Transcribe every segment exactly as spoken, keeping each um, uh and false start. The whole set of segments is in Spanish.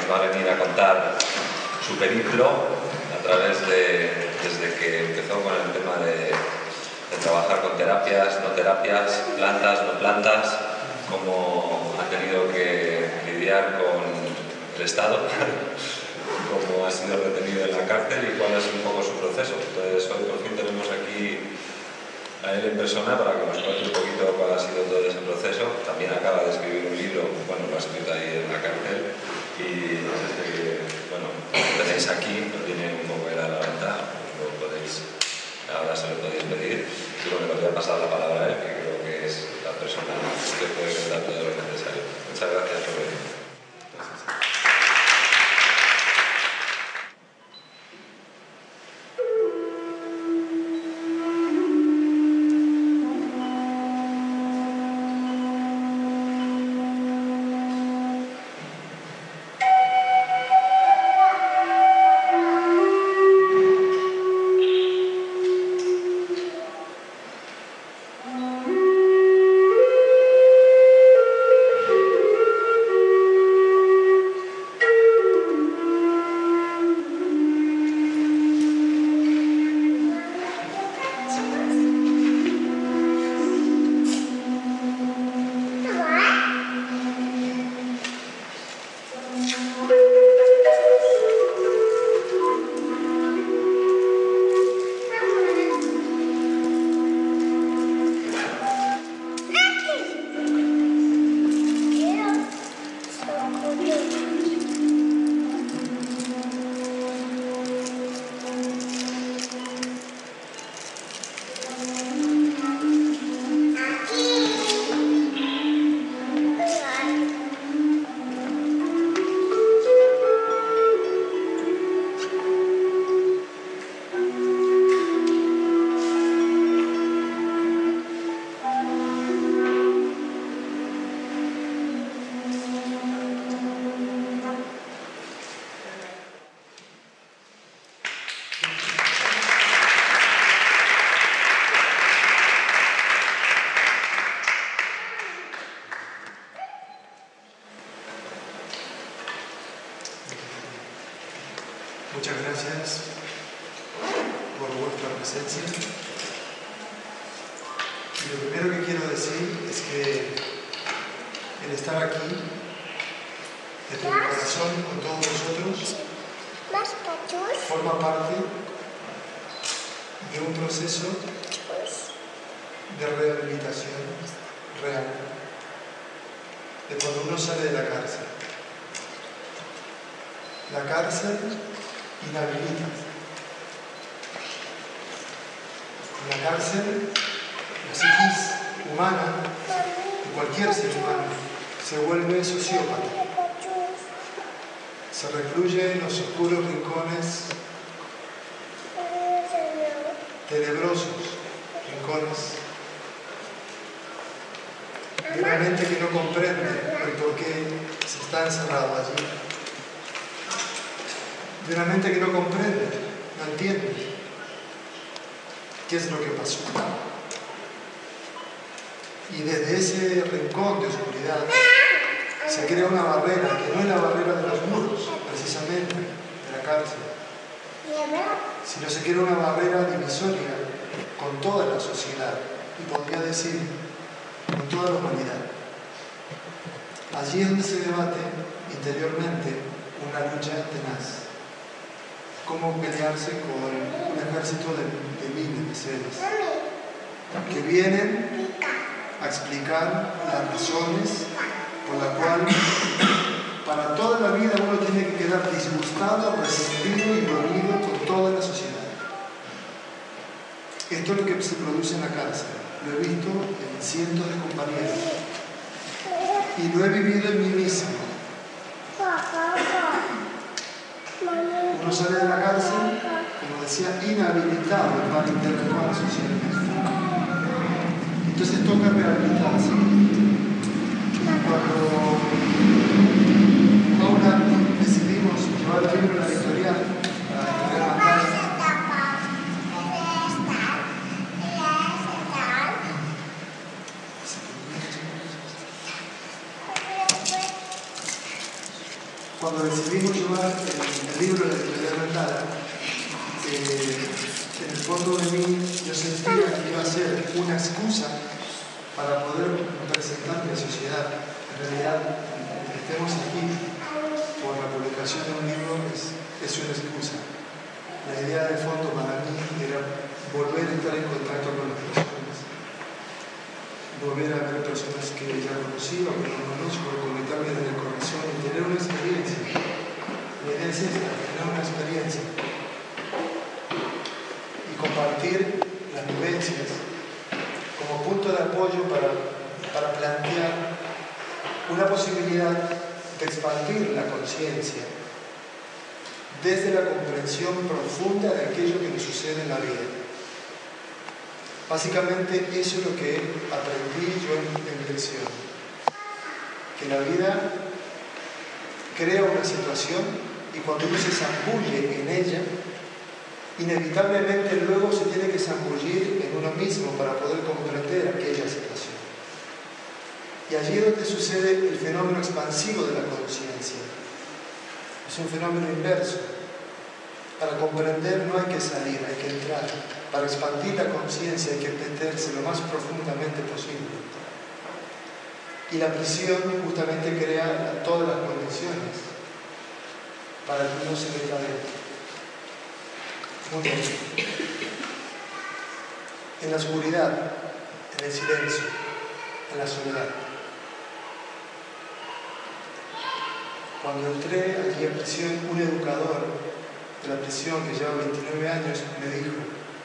nos va a venir a contar su periplo a través de, desde que empezó con el tema de, de trabajar con terapias, no terapias, plantas, no plantas, cómo ha tenido que lidiar con el Estado, cómo ha sido retenido en la cárcel y cuál es un poco su proceso. Entonces hoy por fin tenemos aquí a él en persona para que nos cuente un poquito cuál ha sido todo ese proceso. También acaba de escribir un libro, bueno, lo ha escrito ahí en la cárcel, y es este que, bueno, lo tenéis aquí, lo tiene un poco a la venta, pues lo podéis, ahora se lo podéis pedir. Y bueno, le voy a pasar la palabra a él, que creo que es la persona que puede contar todo lo necesario. Muchas gracias por venir. Muchas gracias por vuestra presencia. Y lo primero que quiero decir es que el estar aquí, desde mi corazón con todos vosotros, forma parte de un proceso de rehabilitación real, de cuando uno sale de la cárcel. La cárcel inhabilita. En la cárcel, la psiquis humana, de cualquier ser humano, se vuelve sociópata. Se recluye en los oscuros rincones tenebrosos, rincones de una mente que no comprende el por qué se está encerrado allí. De una mente que no comprende, no entiende qué es lo que pasó. Y desde ese rincón de oscuridad se crea una barrera, que no es la barrera de los muros, precisamente, de la cárcel, sino se crea una barrera divisoria con toda la sociedad, y podría decir, con toda la humanidad. Allí es donde se debate interiormente una lucha tenaz. Cómo pelearse con un ejército de, de miles de seres que vienen a explicar las razones por las cuales para toda la vida uno tiene que quedar disgustado, resentido y dolido con toda la sociedad. Esto es lo que se produce en la cárcel. Lo he visto en cientos de compañeros y lo he vivido en mí mismo. Uno sale de la cárcel, como decía, inhabilitado para interactuar socialmente. Entonces toca rehabilitarse. Cuando ahora decidimos llevar el libro a la editorial, a la editorial Pantalla, cuando decidimos llevar el, el libro de la editorial Randall, eh, en el fondo de mí yo sentía que iba a ser una excusa para poder presentar mi sociedad. En realidad, que estemos aquí por la publicación de un libro es, es una excusa. La idea de fondo para mí era volver a estar en contacto con las personas, volver a ver personas que ya conocí o que no conozco, conectarme desde el corazón y tener una experiencia. La idea es esta, tener una experiencia y compartir las vivencias como punto de apoyo para, para plantear una posibilidad de expandir la conciencia desde la comprensión profunda de aquello que nos sucede en la vida. Básicamente eso es lo que aprendí yo en, en mi lección, que la vida crea una situación y cuando uno se zambulle en ella, inevitablemente luego se tiene que zambullir en uno mismo para poder comprender aquella situación. Y allí es donde sucede el fenómeno expansivo de la conciencia. Es un fenómeno inverso. Para comprender no hay que salir, hay que entrar. Para expandir la conciencia hay que meterse lo más profundamente posible. Y la prisión justamente crea todas las condiciones para que uno se meta dentro. Muy bien. En la oscuridad, en el silencio, en la soledad. Cuando entré allí a prisión, un educador de la prisión que lleva veintinueve años me dijo: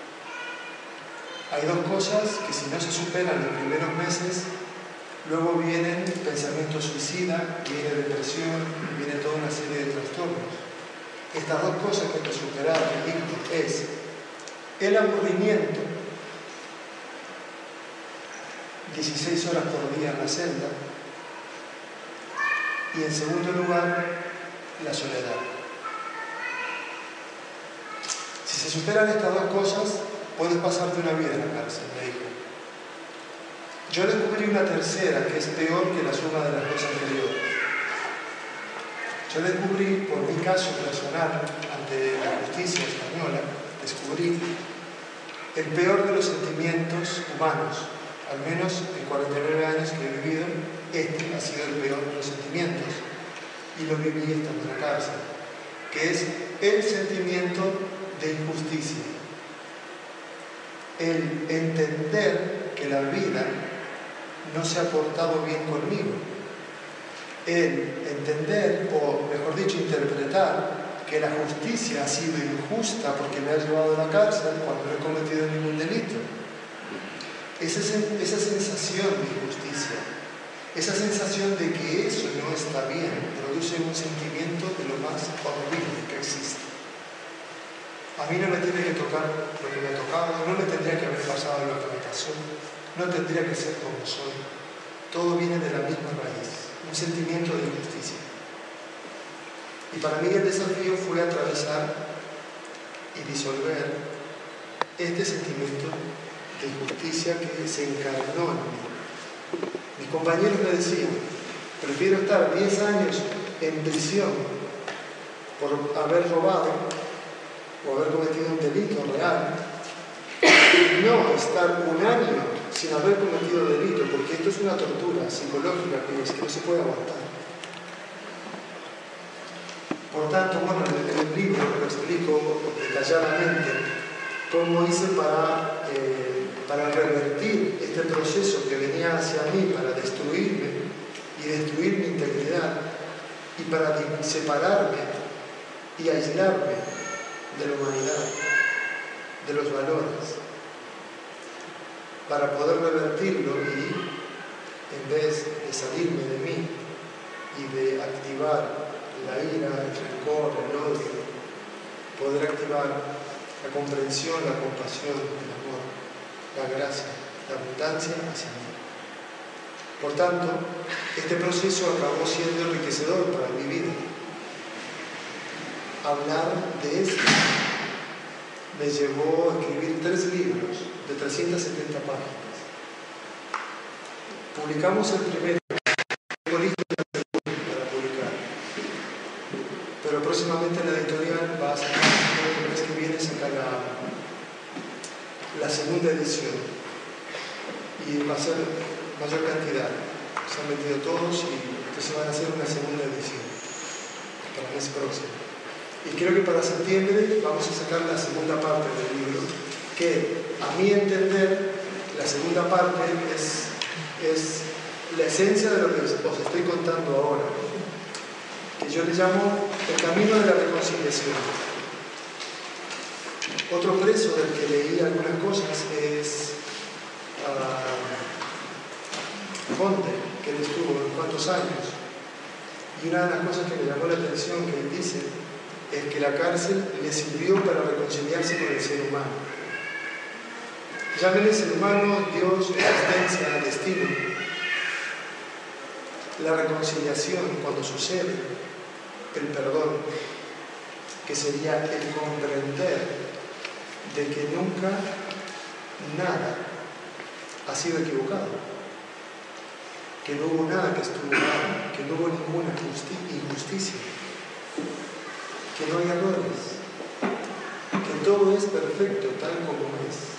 hay dos cosas que si no se superan los primeros meses, luego vienen pensamientos suicida, viene depresión, viene toda una serie de trastornos. Estas dos cosas que hay que superar, me dijo, es el aburrimiento, dieciséis horas por día en la celda, y en segundo lugar, la soledad. Si se superan estas dos cosas, puedes pasarte una vida en la cárcel, me dijo. Yo descubrí una tercera que es peor que la suma de las dos anteriores. Yo descubrí, por mi caso personal, ante la justicia española, descubrí el peor de los sentimientos humanos. Al menos en cuarenta y nueve años que he vivido, este ha sido el peor de los sentimientos. Y lo viví estando en la cárcel, que es el sentimiento de injusticia. El entender que la vida no se ha portado bien conmigo. El entender, o mejor dicho, interpretar que la justicia ha sido injusta porque me ha llevado a la cárcel cuando no he cometido ningún delito. Esa, esa sensación de injusticia, esa sensación de que eso no está bien, produce un sentimiento de lo más horrible que existe. A mí no me tiene que tocar lo que me ha tocado, no me tendría que haber pasado lo que me pasó, no tendría que ser como soy. Todo viene de la misma raíz, un sentimiento de injusticia. Y para mí el desafío fue atravesar y disolver este sentimiento de injusticia que se encarnó en mí. Mis compañeros me decían, prefiero estar diez años en prisión por haber robado o haber cometido un delito real, y no estar un año sin haber cometido delito, porque esto es una tortura psicológica que, es, que no se puede aguantar. Por tanto, bueno, en el libro lo explico detalladamente cómo hice para, eh, para revertir este proceso que venía hacia mí para destruirme y destruir mi integridad y para separarme y aislarme de la humanidad, de los valores, para poder revertirlo y, en vez de salirme de mí y de activar la ira, el rencor, el odio, poder activar la comprensión, la compasión, el amor, la gracia, la abundancia hacia mí. Por tanto, este proceso acabó siendo enriquecedor para mi vida. Hablar de esto me llevó a escribir tres libros de trescientas setenta páginas. Publicamos el primero, tengo listo el segundo para publicar. pero próximamente la editorial va a sacar, creo que el mes que viene sacar la, la segunda edición y va a ser mayor cantidad. Se han vendido todos y entonces van a hacer una segunda edición para el mes próximo. Y creo que para septiembre vamos a sacar la segunda parte del libro, que a mi entender la segunda parte es, es la esencia de lo que os estoy contando ahora, que yo le llamo el camino de la reconciliación. Otro preso del que leí algunas cosas es uh, Conte, que él estuvo unos cuantos años, y una de las cosas que me llamó la atención que él dice es que la cárcel le sirvió para reconciliarse con el ser humano. Llámenle ser humano, Dios, existencia, destino. La reconciliación, cuando sucede, el perdón, que sería el comprender de que nunca nada ha sido equivocado, que no hubo nada que estuvo mal, que no hubo ninguna injusticia, que no hay errores, que todo es perfecto tal como es.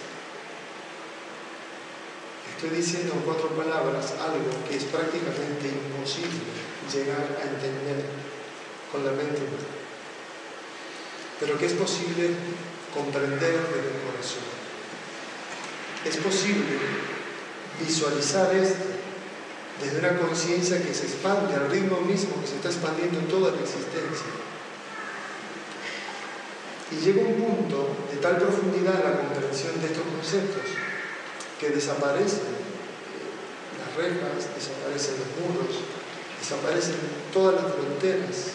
Estoy diciendo en cuatro palabras algo que es prácticamente imposible llegar a entender con la mente humana, pero que es posible comprender desde el corazón. Es posible visualizar esto desde una conciencia que se expande al ritmo mismo que se está expandiendo en toda la existencia. Y llega un punto de tal profundidad en la comprensión de estos conceptos que desaparecen las rejas, desaparecen los muros, desaparecen todas las fronteras.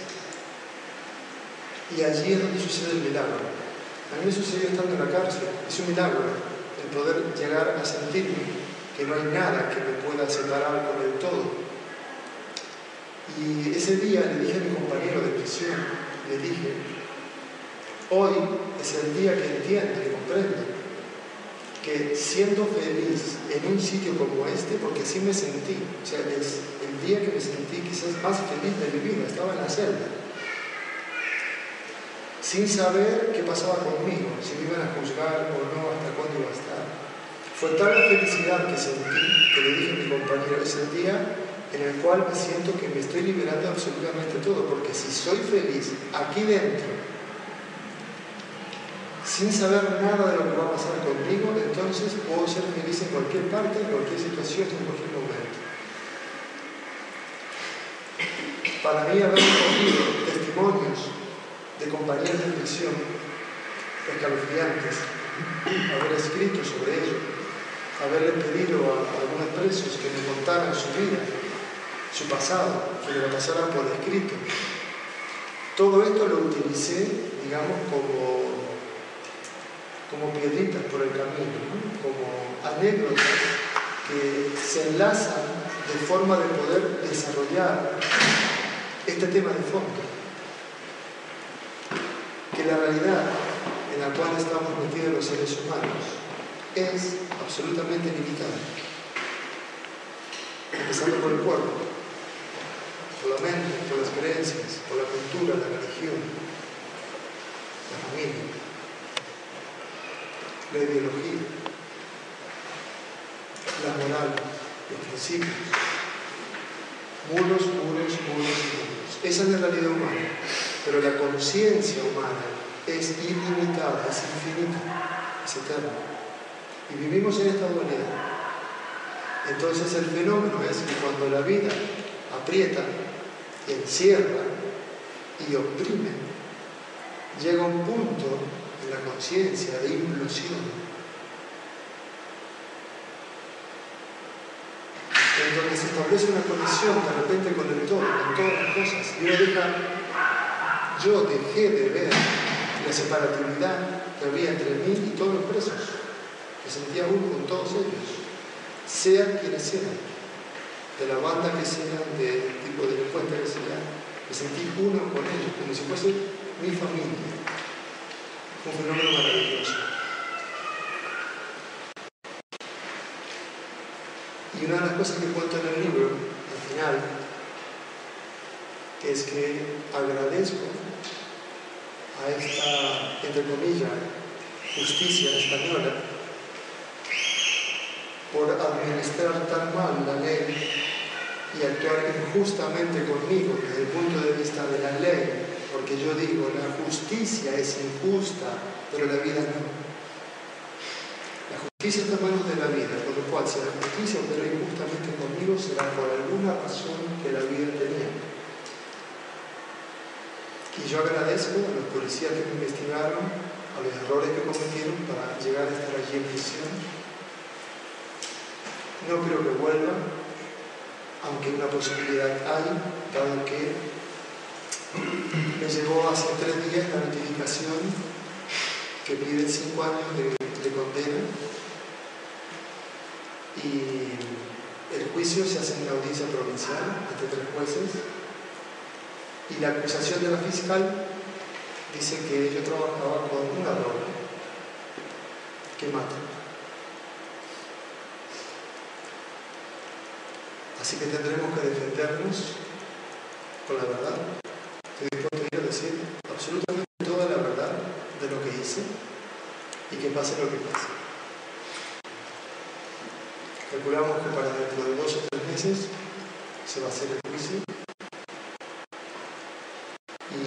Y allí es donde sucede el milagro. A mí me sucedió estando en la cárcel. Es un milagro el poder llegar a sentirme que no hay nada que me pueda separar con el todo. Y ese día le dije a mi compañero de prisión, le dije, hoy es el día que entiendo y comprendo que siendo feliz en un sitio como este, porque así me sentí, o sea, es el día que me sentí quizás más feliz de mi vida, estaba en la celda, sin saber qué pasaba conmigo, si me iban a juzgar o no, hasta cuándo iba a estar. Fue tal la felicidad que sentí, que le dije a mi compañero, es el día en el cual me siento que me estoy liberando absolutamente todo, porque si soy feliz aquí dentro, sin saber nada de lo que va a pasar conmigo, entonces puedo ser feliz en cualquier parte, en cualquier situación, en cualquier momento. Para mí haber recogido testimonios de compañeros de prisión escalofriantes, haber escrito sobre ello, haberle pedido a, a algunos presos que me contaran su vida, su pasado, que me lo pasaran por escrito. Todo esto lo utilicé, digamos, como, como piedritas por el camino, ¿no? Como anécdotas que se enlazan de forma de poder desarrollar este tema de fondo. Que la realidad en la cual estamos metidos los seres humanos es absolutamente limitada, empezando por el cuerpo, por la mente, por las creencias, por la cultura, la religión, la familia, la ideología, la moral, los principios, muros, muros, muros y muros. Esa es la realidad humana, pero la conciencia humana es ilimitada, es infinita, es eterna. Y vivimos en esta dualidad. Entonces el fenómeno es que cuando la vida aprieta, encierra y oprime, llega un punto en la conciencia de implosión, en donde se establece una conexión de repente con el todo, con todas las cosas. Y uno deja, yo dejé de ver la separatividad que había entre mí y todos los presos. Me sentía uno con todos ellos, sean quienes sean, de la banda que sean, del tipo de delincuente que sean, me sentí uno con ellos, como si fuese mi familia. Fue un fenómeno maravilloso. Y una de las cosas que cuento en el libro, al final, es que agradezco esta, entre comillas, justicia española por administrar tan mal la ley y actuar injustamente conmigo desde el punto de vista de la ley, porque yo digo, la justicia es injusta, pero la vida no. La justicia está en manos de la vida, por lo cual si la justicia opera injustamente conmigo será por alguna razón que la vida tenía. Y yo agradezco a los policías que me investigaron, a los errores que cometieron para llegar a estar allí en prisión. No creo que vuelva, aunque una posibilidad hay, dado que me llegó hace tres días la notificación que piden cinco años de, de condena y el juicio se hace en la audiencia provincial ante tres jueces y la acusación de la fiscal dice que yo trabajaba con una droga que mata. Así que tendremos que defendernos con la verdad. Estoy dispuesto a ir a decir absolutamente toda la verdad de lo que hice y que pase lo que pase. Calculamos que para dentro de dos o tres meses se va a hacer el juicio y,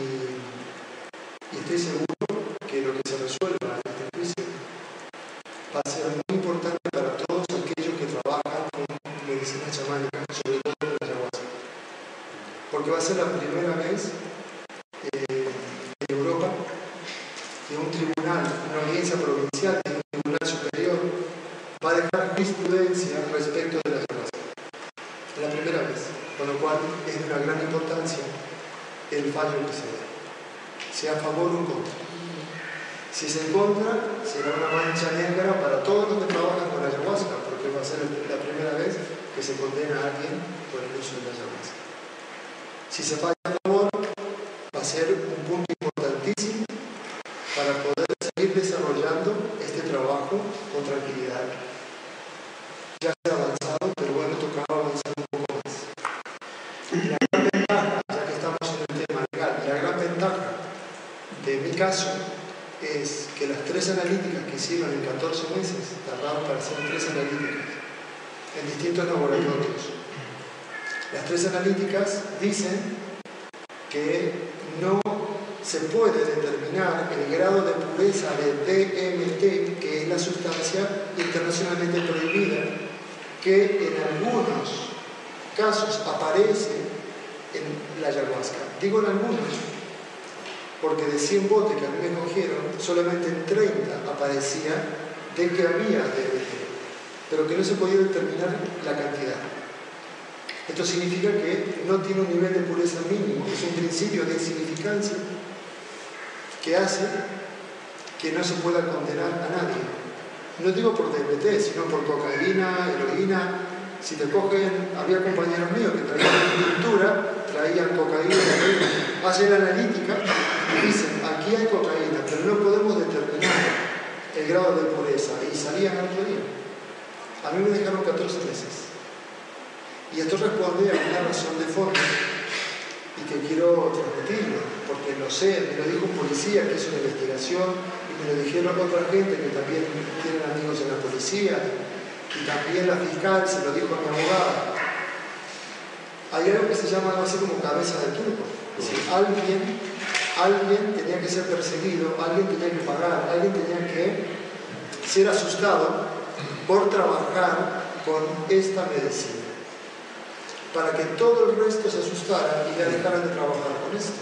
y estoy seguro que lo que se resuelva en este juicio va a ser muy importante para todos aquellos que trabajan con medicina chamánica, sobre todo con la ayahuasca, porque va a ser la primera vez eh, en Europa que un tribunal, una audiencia provincial y un tribunal superior va a dejar jurisprudencia respecto de la ayahuasca. Es la primera vez, con lo cual es de una gran importancia el fallo que se dé, sea a favor o en contra. Si es en contra, será una mancha negra para todos los que trabajan con la ayahuasca, porque va a ser la primera vez que se condena a alguien por el uso de la ayahuasca. Si se falla a favor, va a ser un punto importantísimo para poder seguir desarrollando este trabajo con tranquilidad. Ya se ha avanzado, pero bueno, tocaba avanzar un poco más. Y la gran ventaja, ya que estamos en el tema legal, la gran ventaja de mi caso es que las tres analíticas que hicieron en catorce meses, tardaron para hacer tres analíticas en distintos laboratorios. Las tres analíticas dicen que no se puede determinar el grado de pureza de D M T, que es la sustancia internacionalmente prohibida, que en algunos casos aparece en la ayahuasca. Digo en algunos, porque de cien botes que a mí me cogieron, solamente en treinta aparecía de que había D M T, pero que no se podía determinar la cantidad. Esto significa que no tiene un nivel de pureza mínimo, es un principio de insignificancia que hace que no se pueda condenar a nadie. No digo por D M T, sino por cocaína, heroína. Si te cogen, había compañeros míos que traían pintura, traían cocaína, heroína. Hacen la analítica y dicen, aquí hay cocaína, pero no podemos determinar el grado de pureza. Y salían al otro día. A mí me dejaron catorce meses. Y esto responde a una razón de fondo y que quiero transmitirlo, porque lo sé, me lo dijo un policía que hizo una investigación y me lo dijeron otra gente que también tienen amigos en la policía y también la fiscal se lo dijo a mi abogada. Hay algo que se llama algo así como cabeza de turco. Es decir, alguien, alguien tenía que ser perseguido, alguien tenía que pagar, alguien tenía que ser asustado por trabajar con esta medicina, para que todo el resto se asustara y ya dejaran de trabajar con esto.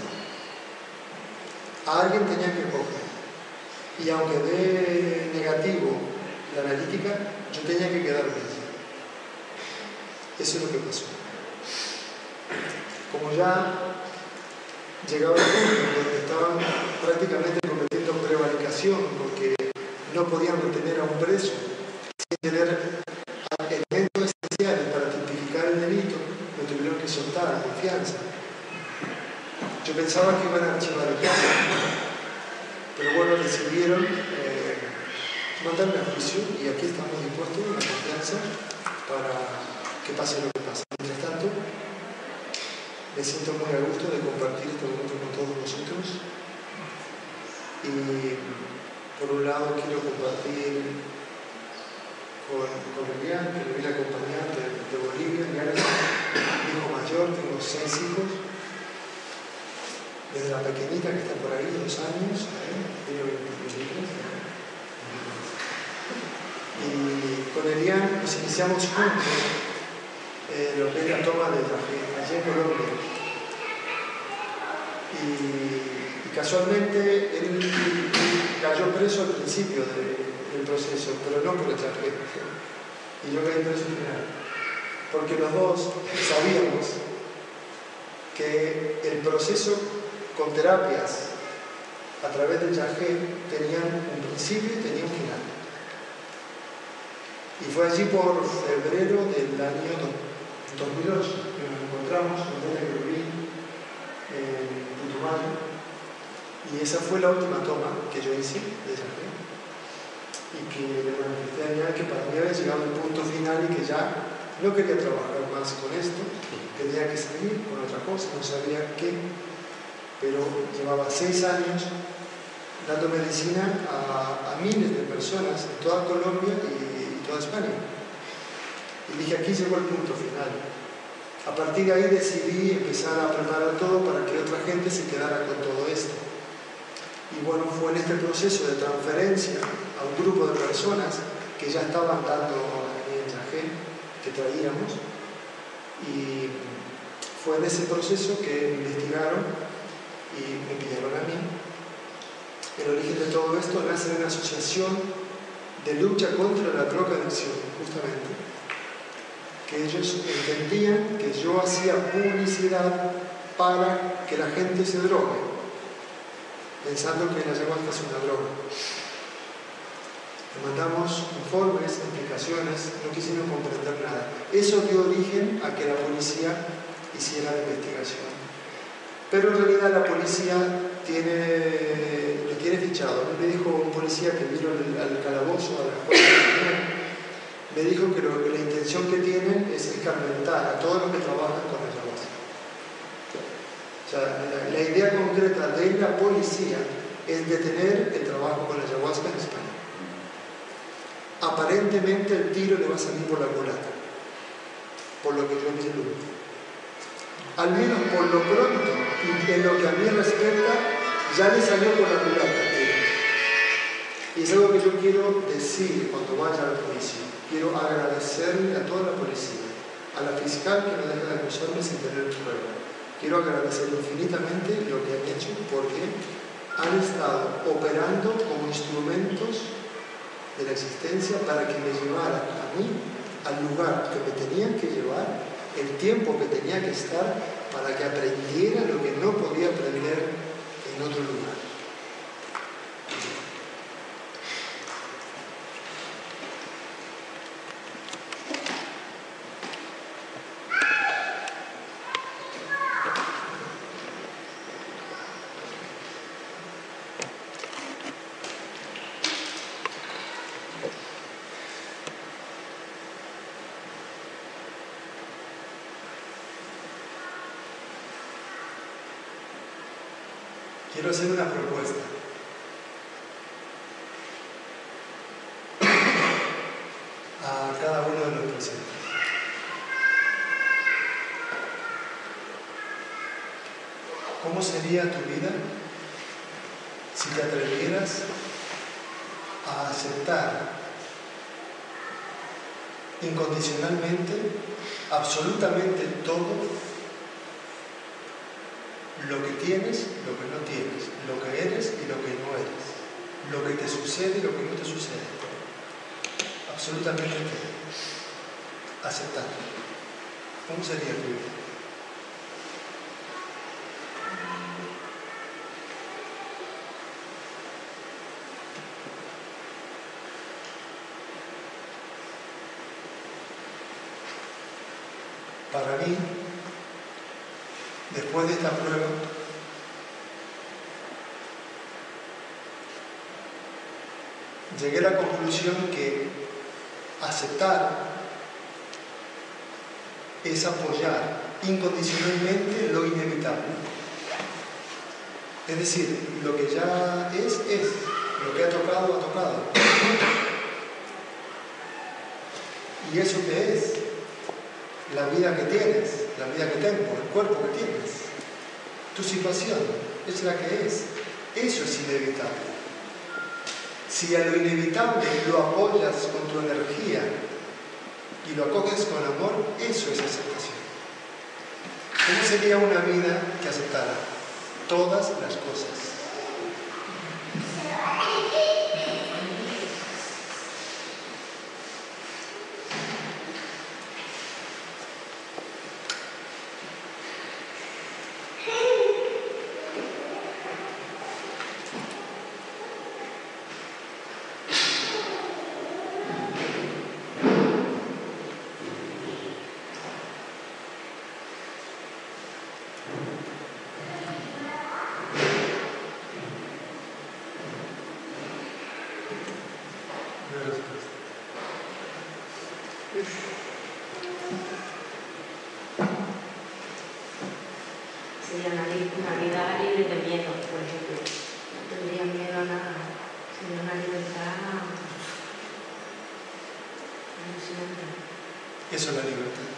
A alguien tenía que coger. Y aunque dé negativo la analítica, yo tenía que quedarme allí. Eso es lo que pasó. Como ya llegaba el punto donde estaban prácticamente cometiendo prevaricación porque no podían retener a un preso sin tener elementos esenciales para tipificar el delito, me tuvieron que soltar a confianza. Yo pensaba que iban a archivar el caso, pero bueno, decidieron eh, mandarme a juicio y aquí estamos dispuestos a la confianza para que pase lo que pase. Mientras tanto, me siento muy a gusto de compartir este momento con todos vosotros Y por un lado quiero compartir con, con Elian, que me viene a acompañar de, de Bolivia. Elian es mi hijo mayor, tengo seis hijos. Desde la pequeñita que está por ahí, dos años, ¿eh? Tiene veintitrés. Y con Elian nos iniciamos juntos eh, lo que es la toma de Yahé, allí en Colombia. Y, y casualmente él, él cayó preso al principio de, del proceso, pero no por el Yahé. Y yo caí preso al final. Porque los dos sabíamos que el proceso con terapias a través del Yahé tenían un principio y tenía un final. Y fue allí por febrero del año dos mil ocho que nos encontramos, desde que viví en Putumayo, y esa fue la última toma que yo hice de Yahé, y que le manifesté a Elian que para mí había llegado el punto final y que ya no quería trabajar más con esto, tenía que seguir con otra cosa, no sabía qué, pero llevaba seis años dando medicina a, a miles de personas en toda Colombia y toda España. Y dije, aquí llegó el punto final. A partir de ahí decidí empezar a preparar todo para que otra gente se quedara con todo esto. Y bueno, fue en este proceso de transferencia a un grupo de personas que ya estaban dando el Yahé que traíamos, y fue en ese proceso que me investigaron y me pidieron a mí. El origen de todo esto nace de una asociación de lucha contra la drogadicción, justamente, que ellos entendían que yo hacía publicidad para que la gente se drogue, pensando que la ayahuasca es una droga. Le mandamos informes, explicaciones, no quisieron comprender nada. Eso dio origen a que la policía hiciera la investigación. Pero en realidad la policía tiene, lo tiene fichado. Me dijo un policía que vino al, al calabozo, a la escuela, me dijo que, lo, que la intención que tienen es escarmentar a todos los que trabajan con la ayahuasca. O sea, la, la idea concreta de la policía es detener el trabajo con la ayahuasca en España. Aparentemente el tiro le va a salir por la culata, por lo que yo vislumbro. Al menos por lo pronto, y en lo que a mí respecta, ya le salió por la culata. Y es algo que yo quiero decir cuando vaya a la policía. Quiero agradecerle a toda la policía, a la fiscal que no deja de acusarme sin tener prueba. Quiero agradecer infinitamente lo que han hecho, porque han estado operando como instrumentos de la existencia para que me llevaran a mí al lugar que me tenían que llevar, el tiempo que tenía que estar, para que aprendiera lo que no podía aprender en otro lugar. Quiero hacer una propuesta. A cada uno de los presentes. ¿Cómo sería tu vida si te atrevieras a aceptar incondicionalmente absolutamente todo lo que tienes, lo que no tienes, lo que eres y lo que no eres, lo que te sucede y lo que no te sucede? Absolutamente todo. Aceptar. ¿Cómo sería tu vida? Para mí, después de esta prueba, llegué a la conclusión que aceptar es apoyar incondicionalmente lo inevitable. Es decir, lo que ya es, es. Lo que ha tocado, ha tocado. ¿Y eso qué es? La vida que tienes, la vida que tengo, el cuerpo que tienes. Tu situación es la que es. Eso es inevitable. Si a lo inevitable lo apoyas con tu energía y lo acoges con amor, eso es aceptación. ¿Cómo sería una vida que aceptara todas las cosas? Sería una, una vida libre de miedo, por ejemplo. No tendría miedo a nada. Sería una libertad alucinante. Eso es la libertad.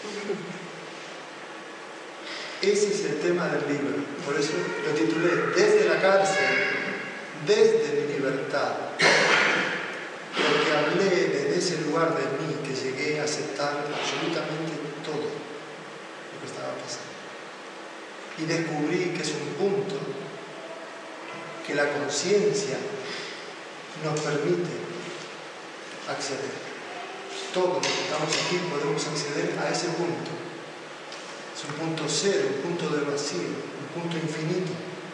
Ese es el tema del libro. Por eso lo titulé Desde la cárcel, desde mi libertad. Porque hablé desde ese lugar de mí que llegué a aceptar absolutamente todo lo que estaba pasando. Y descubrí que es un punto que la conciencia nos permite acceder. Todos los que estamos aquí podemos acceder a ese punto. Es un punto cero, un punto de vacío, un punto infinito,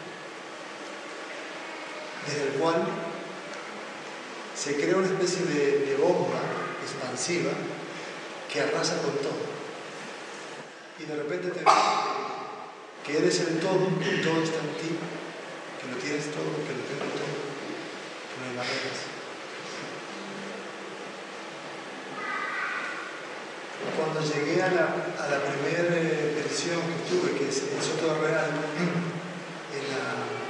desde el cual se crea una especie de, de bomba expansiva que arrasa con todo. Y de repente te ves que eres el todo, que todo está en ti, que lo tienes todo, que lo tengo todo, que no hay barreras. Cuando llegué a la, a la primera versión que tuve, que es el Soto Real, en la,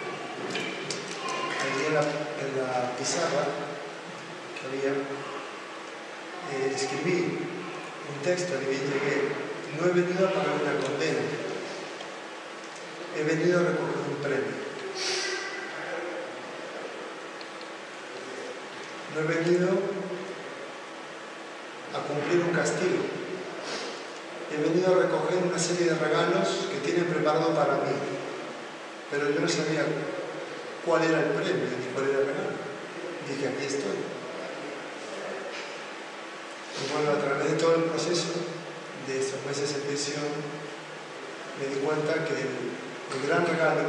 allí en la, en la pizarra que había, eh, escribí un texto al que llegué: no he venido a pagar una condena, he venido a recoger un premio. No he venido a cumplir un castigo. He venido a recoger una serie de regalos que tienen preparado para mí. Pero yo no sabía cuál era el premio ni cuál era el regalo. Dije, aquí estoy. Y bueno, a través de todo el proceso de estos meses de prisión, me di cuenta que el, el gran regalo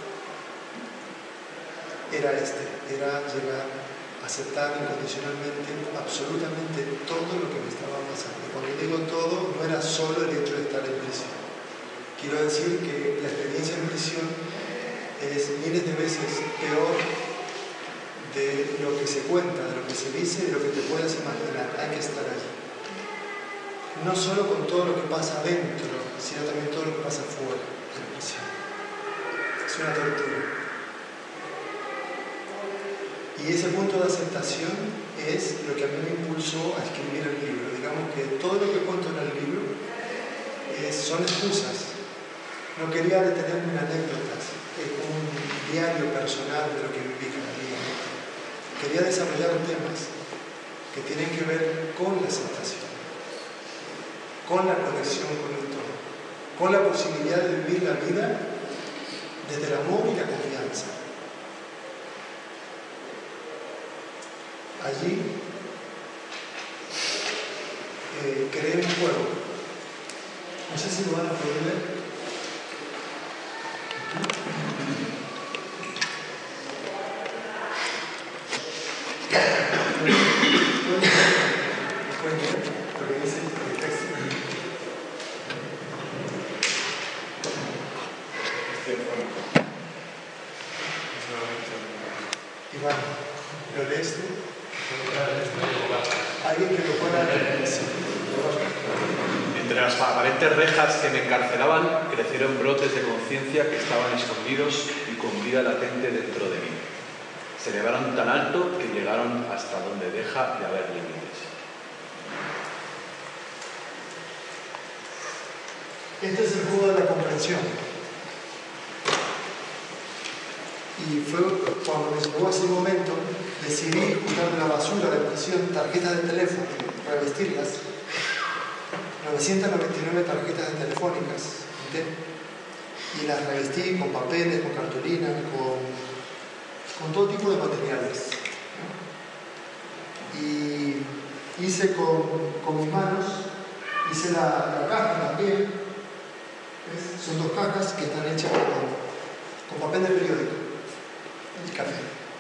era este, era llegar a aceptar incondicionalmente absolutamente todo lo que me estaba pasando. Y cuando digo todo, no era solo el hecho de estar en prisión. Quiero decir que la experiencia en prisión es miles de veces peor de lo que se cuenta, de lo que se dice, de lo que te puedas imaginar. Hay que estar allí. No solo con todo lo que pasa adentro, sino también todo lo que pasa fuera de la prisión. Es una tortura. Y ese punto de aceptación es lo que a mí me impulsó a escribir el libro. Digamos que todo lo que cuento en el libro es, son excusas. No quería detenerme en anécdotas, es un diario personal de lo que viví cada día. Quería desarrollar temas que tienen que ver con la aceptación, con la conexión con el todo, con la posibilidad de vivir la vida desde el amor y la confianza. Allí eh, creé un juego. No sé si lo van a poder ver. ¿Pueden ver lo que dice el texto? Y bueno, lo lees tú. Alguien que lo pueda leer. entre las aparentes rejas que me encarcelaban crecieron brotes de conciencia que estaban escondidos y con vida latente dentro de mí. Se elevaron tan alto que llegaron hasta donde deja de haber límites. Este es el juego de la comprensión. Y fue cuando me llegó ese momento, decidí juntar de la basura de presión tarjetas de teléfono, revestirlas, novecientas noventa y nueve tarjetas de telefónicas, ¿sí? Y las revestí con papeles, con cartulina, con, con todo tipo de materiales. Y hice con, con mis manos, hice la, la caja también. ¿Ves? Son dos cajas que están hechas con, con papel de periódico. El café.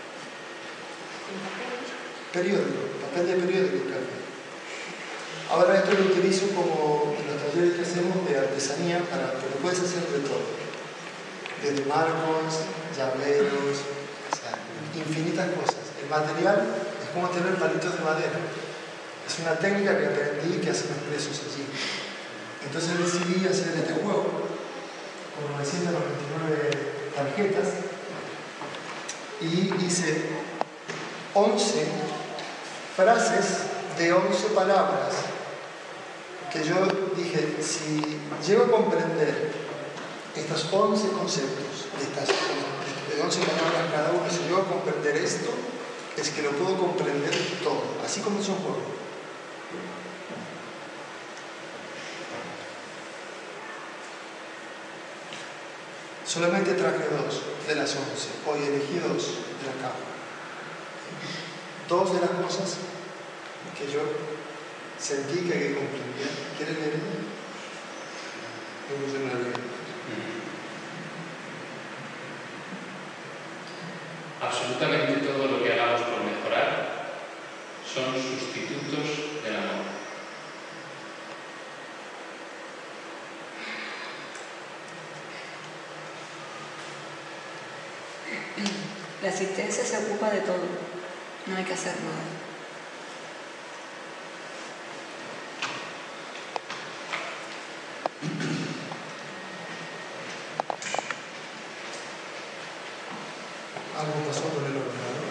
Periódico, papel de periódico y café. Ahora esto lo utilizo como en los talleres que hacemos de artesanía, para que lo puedes hacer de todo. Desde marcos, llaveros, o sea, infinitas cosas. El material es como tener palitos de madera. Es una técnica que aprendí que hacen los presos allí. Entonces decidí hacer este juego con novecientas noventa y nueve tarjetas y hice once frases de once palabras que yo dije, si llego a comprender estos once conceptos de estas de once palabras cada uno, si llego a comprender esto, es que lo puedo comprender todo, así como es un juego. Solamente traje dos de las once, hoy elegí dos de la cama. Dos de las cosas que yo sentí que hay que comprender. ¿Quieres leer? Vamos a leer. Absolutamente todo lo que hagamos por mejorar son sustitutos del amor. La asistencia se ocupa de todo, no hay que hacer nada. Algo pasó con el ordenador.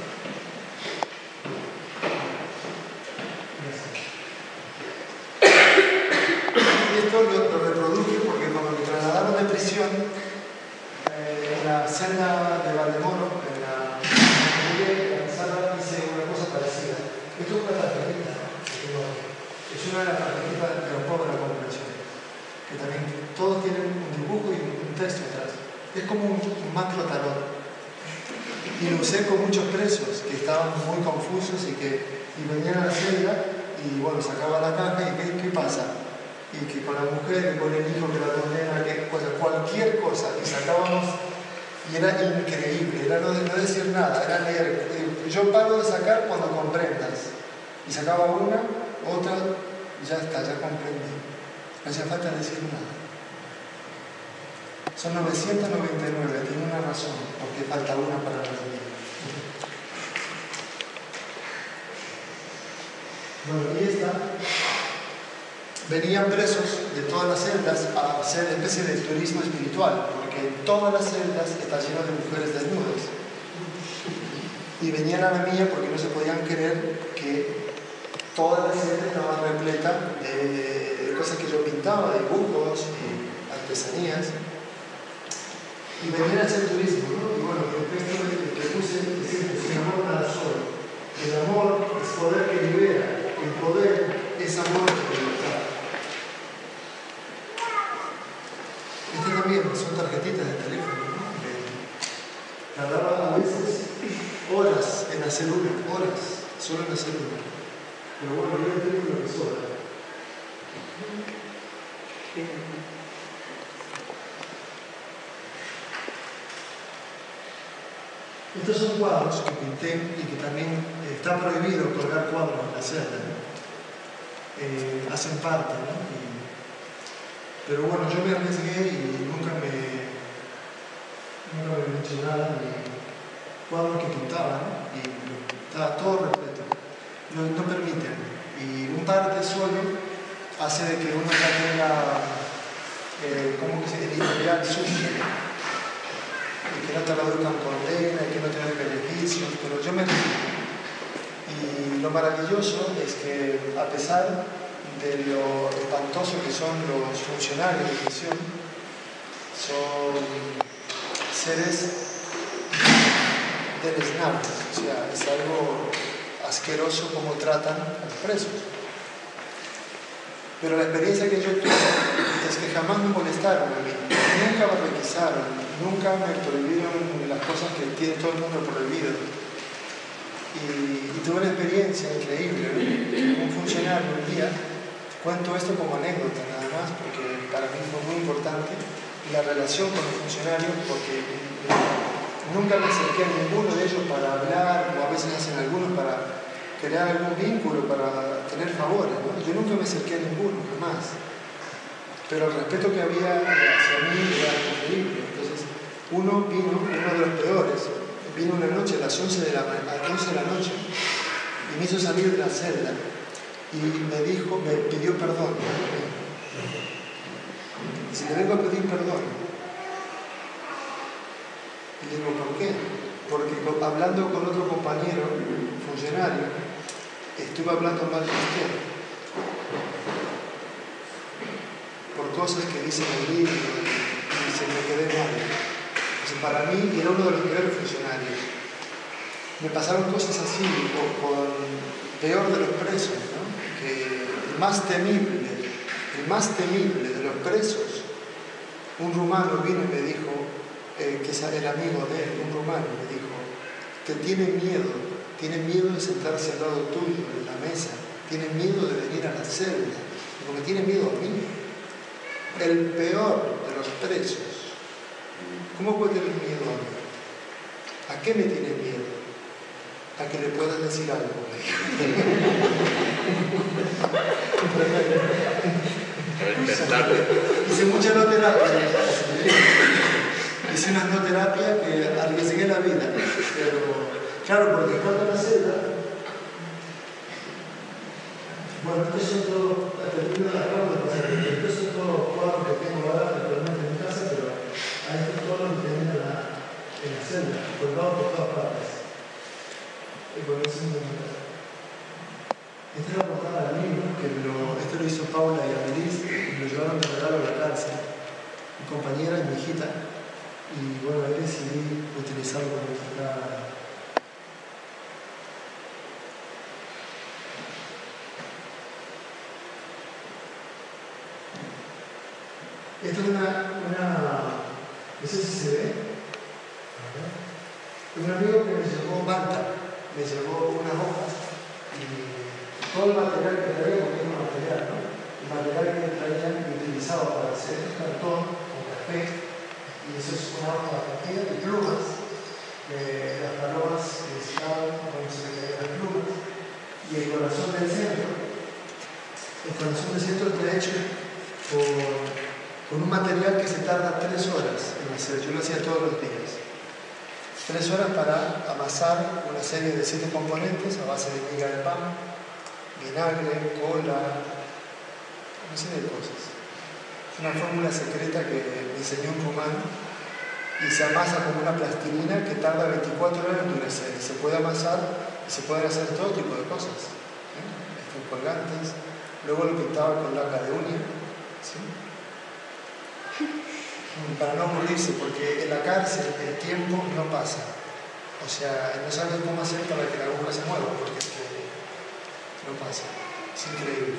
Y esto lo, lo reproduje porque cuando me trasladaron de prisión, eh, en la celda de Valdemoro, en la, en la sala, hice una cosa parecida. Esto es una tarjetita, es una de las tarjetitas de los juegos de la comprensión, que también todos tienen un dibujo y un texto atrás. Es como un, un macro tarot. Y lo usé con muchos presos que estaban muy confusos y que y venían a la celda y bueno, sacaba la caja y ¿qué, qué pasa? Y que con la mujer, que con el hijo, que la condena, que cosa, cualquier cosa, y sacábamos, y era increíble, era no, no decir nada, era leer. Yo paro de sacar cuando comprendas. Y sacaba una, otra, y ya está, ya comprendí. No hacía falta decir nada. Son novecientas noventa y nueve, tiene una razón, porque falta una para la vida. Bueno, y esta, venían presos de todas las celdas a hacer una especie de turismo espiritual, porque en todas las celdas está lleno de mujeres desnudas. Y venían a la mía porque no se podían creer que toda la celda estaba repleta de, de cosas que yo pintaba, dibujos y artesanías. Y venían a hacer turismo, ¿no? Y bueno, el texto que puse decía, sin amor nada solo. El amor es poder que libera, el poder es amor que libertad. Estas también son tarjetitas de teléfono, ¿no? Que tardaba a veces horas en hacer una, horas, solo en hacer una. Pero bueno, yo entiendo lo que sobra. Estos son cuadros que pinté y que también eh, está prohibido colgar cuadros en la celda, ¿no? Eh, hacen parte, ¿no? Y, pero bueno, yo me arriesgué y nunca me nunca me he hecho nada de cuadros que pintaba, ¿no? Y estaba todo repleto. No, no permiten. Y un par de solo hace de que uno ya tenga, eh, ¿cómo que se dice? El historial sucio, y que no te reduzcan condena, y que no te den beneficios, pero yo me río. Y lo maravilloso es que, a pesar de lo espantoso que son los funcionarios de prisión, son seres deleznables, o sea, es algo asqueroso como tratan a los presos. Pero la experiencia que yo tuve es que jamás me molestaron a mí, nunca me requisaron, nunca me prohibieron las cosas que tiene todo el mundo prohibido. Y, y tuve una experiencia increíble, ¿no? Un funcionario un día, cuento esto como anécdota nada más, porque para mí fue muy importante la relación con los funcionarios, porque nunca me acerqué a ninguno de ellos para hablar, o a veces hacen algunos para crear algún vínculo, para tener favores, ¿no? Yo nunca me acerqué a ninguno, jamás. Pero el respeto que había hacia mí era increíble. Entonces, uno vino, uno de los peores, vino una noche a las once de la, a las once de la noche y me hizo salir de la celda y me dijo, me pidió perdón. Y si le vengo a pedir perdón, y le digo, ¿por qué? Porque hablando con otro compañero, funcionario, estuve hablando mal de usted por cosas que dicen en el libro y se me quedé mal. Entonces, para mí era uno de los peores funcionarios. Me pasaron cosas así, o con peor de los presos, ¿no? Que el más temible, el más temible de los presos, un rumano vino y me dijo, eh, que es el amigo de él, un rumano, me dijo, que tiene miedo, tiene miedo de sentarse al lado tuyo en la mesa, tiene miedo de venir a la celda, porque me tiene miedo a mí. El peor de los presos, ¿cómo puede tener miedo a mí? ¿A qué me tiene miedo? A que le puedas decir algo. Hice mucha no terapia. Hice una no terapia que arriesgué la vida. Pero, claro, porque cuando la celda. Bueno, estos son todos, termino de acabo de pasar. Estos son todos los cuadros que tengo ahora actualmente en mi casa, pero a estos todos los tenía en la, en la celda, colgados por todas partes. Y por eso es muy importante. Esta es la portada del libro, que me lo, esto lo hizo Paula y Amelis, y lo llevaron de regalo a la cárcel. Mi compañera y mi hijita. Y bueno, ahí decidí utilizarlo como portada. Esto es una, una, no sé si se ve, un amigo que me llevó manta, me llevó unas hojas y todo el material que traía, porque era material, ¿no? El material que traían y utilizaba para hacer cartón o café, y eso es una hoja partida de plumas, de las palomas que estaban cuando se le caían las plumas, y el corazón del centro, el corazón del centro está hecho por con un material que se tarda tres horas en hacer. Yo lo hacía todos los días. Tres horas para amasar una serie de siete componentes a base de miga de pan, vinagre, cola, una serie de cosas. Es una fórmula secreta que me enseñó un rumano y se amasa como una plastilina que tarda veinticuatro horas en endurecer. Se puede amasar y se pueden hacer todo tipo de cosas. ¿Eh? Estos colgantes. Luego lo pintaba con laca de uña. ¿Sí? Para no aburrirse, porque en la cárcel el tiempo no pasa. O sea, no sabes cómo hacer para que la aguja se mueva, porque es que no pasa. Es increíble.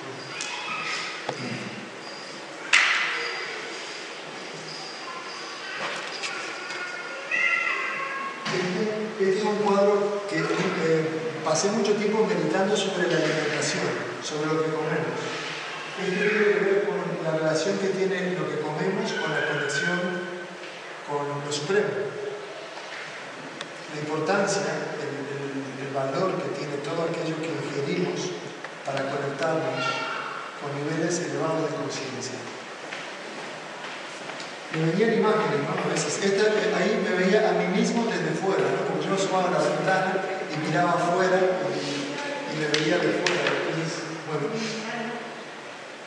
Este, este es un cuadro que eh, pasé mucho tiempo meditando sobre la alimentación, sobre lo que comemos. Esto tiene que ver con la relación que tiene lo que comemos con la conexión con lo supremo. La importancia, el, el, el valor que tiene todo aquello que ingerimos para conectarnos con niveles elevados de conciencia. Me venían imágenes, ¿no? A veces, esta, ahí me veía a mí mismo desde fuera, ¿no? Porque yo asomaba a la ventana y miraba afuera y, y me veía de fuera. Entonces, bueno.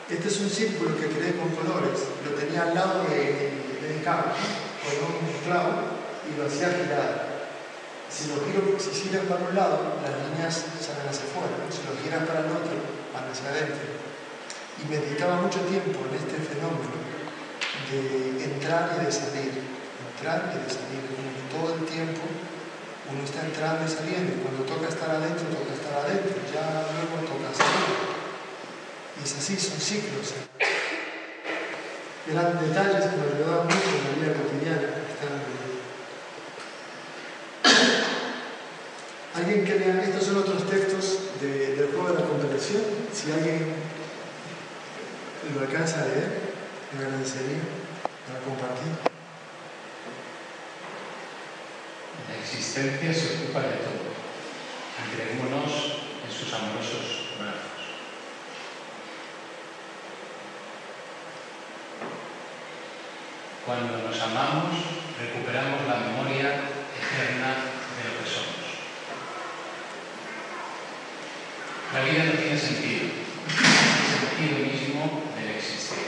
Este es un círculo que creé con colores, lo tenía al lado de, de mi cama, con un clavo, y lo hacía girar. Si lo giro, si giras para un lado, las líneas salen hacia afuera, si lo giras para el otro, van hacia adentro. Y me dedicaba mucho tiempo en este fenómeno de entrar y de salir, entrar y de salir, todo el tiempo uno está entrando y saliendo, y cuando toca estar adentro, toca estar adentro, ya luego toca salir. Y es así, son ciclos. Eran detalles que me ayudaban mucho en la vida cotidiana. Alguien que lea, estos son otros textos de, del juego de la conversación. Si alguien lo alcanza a leer, me agradecería para compartir. La existencia se ocupa de todo. Entreguémonos en sus amorosos brazos. Cuando nos amamos, recuperamos la memoria eterna de lo que somos. La vida no tiene sentido, es el sentido mismo del existir.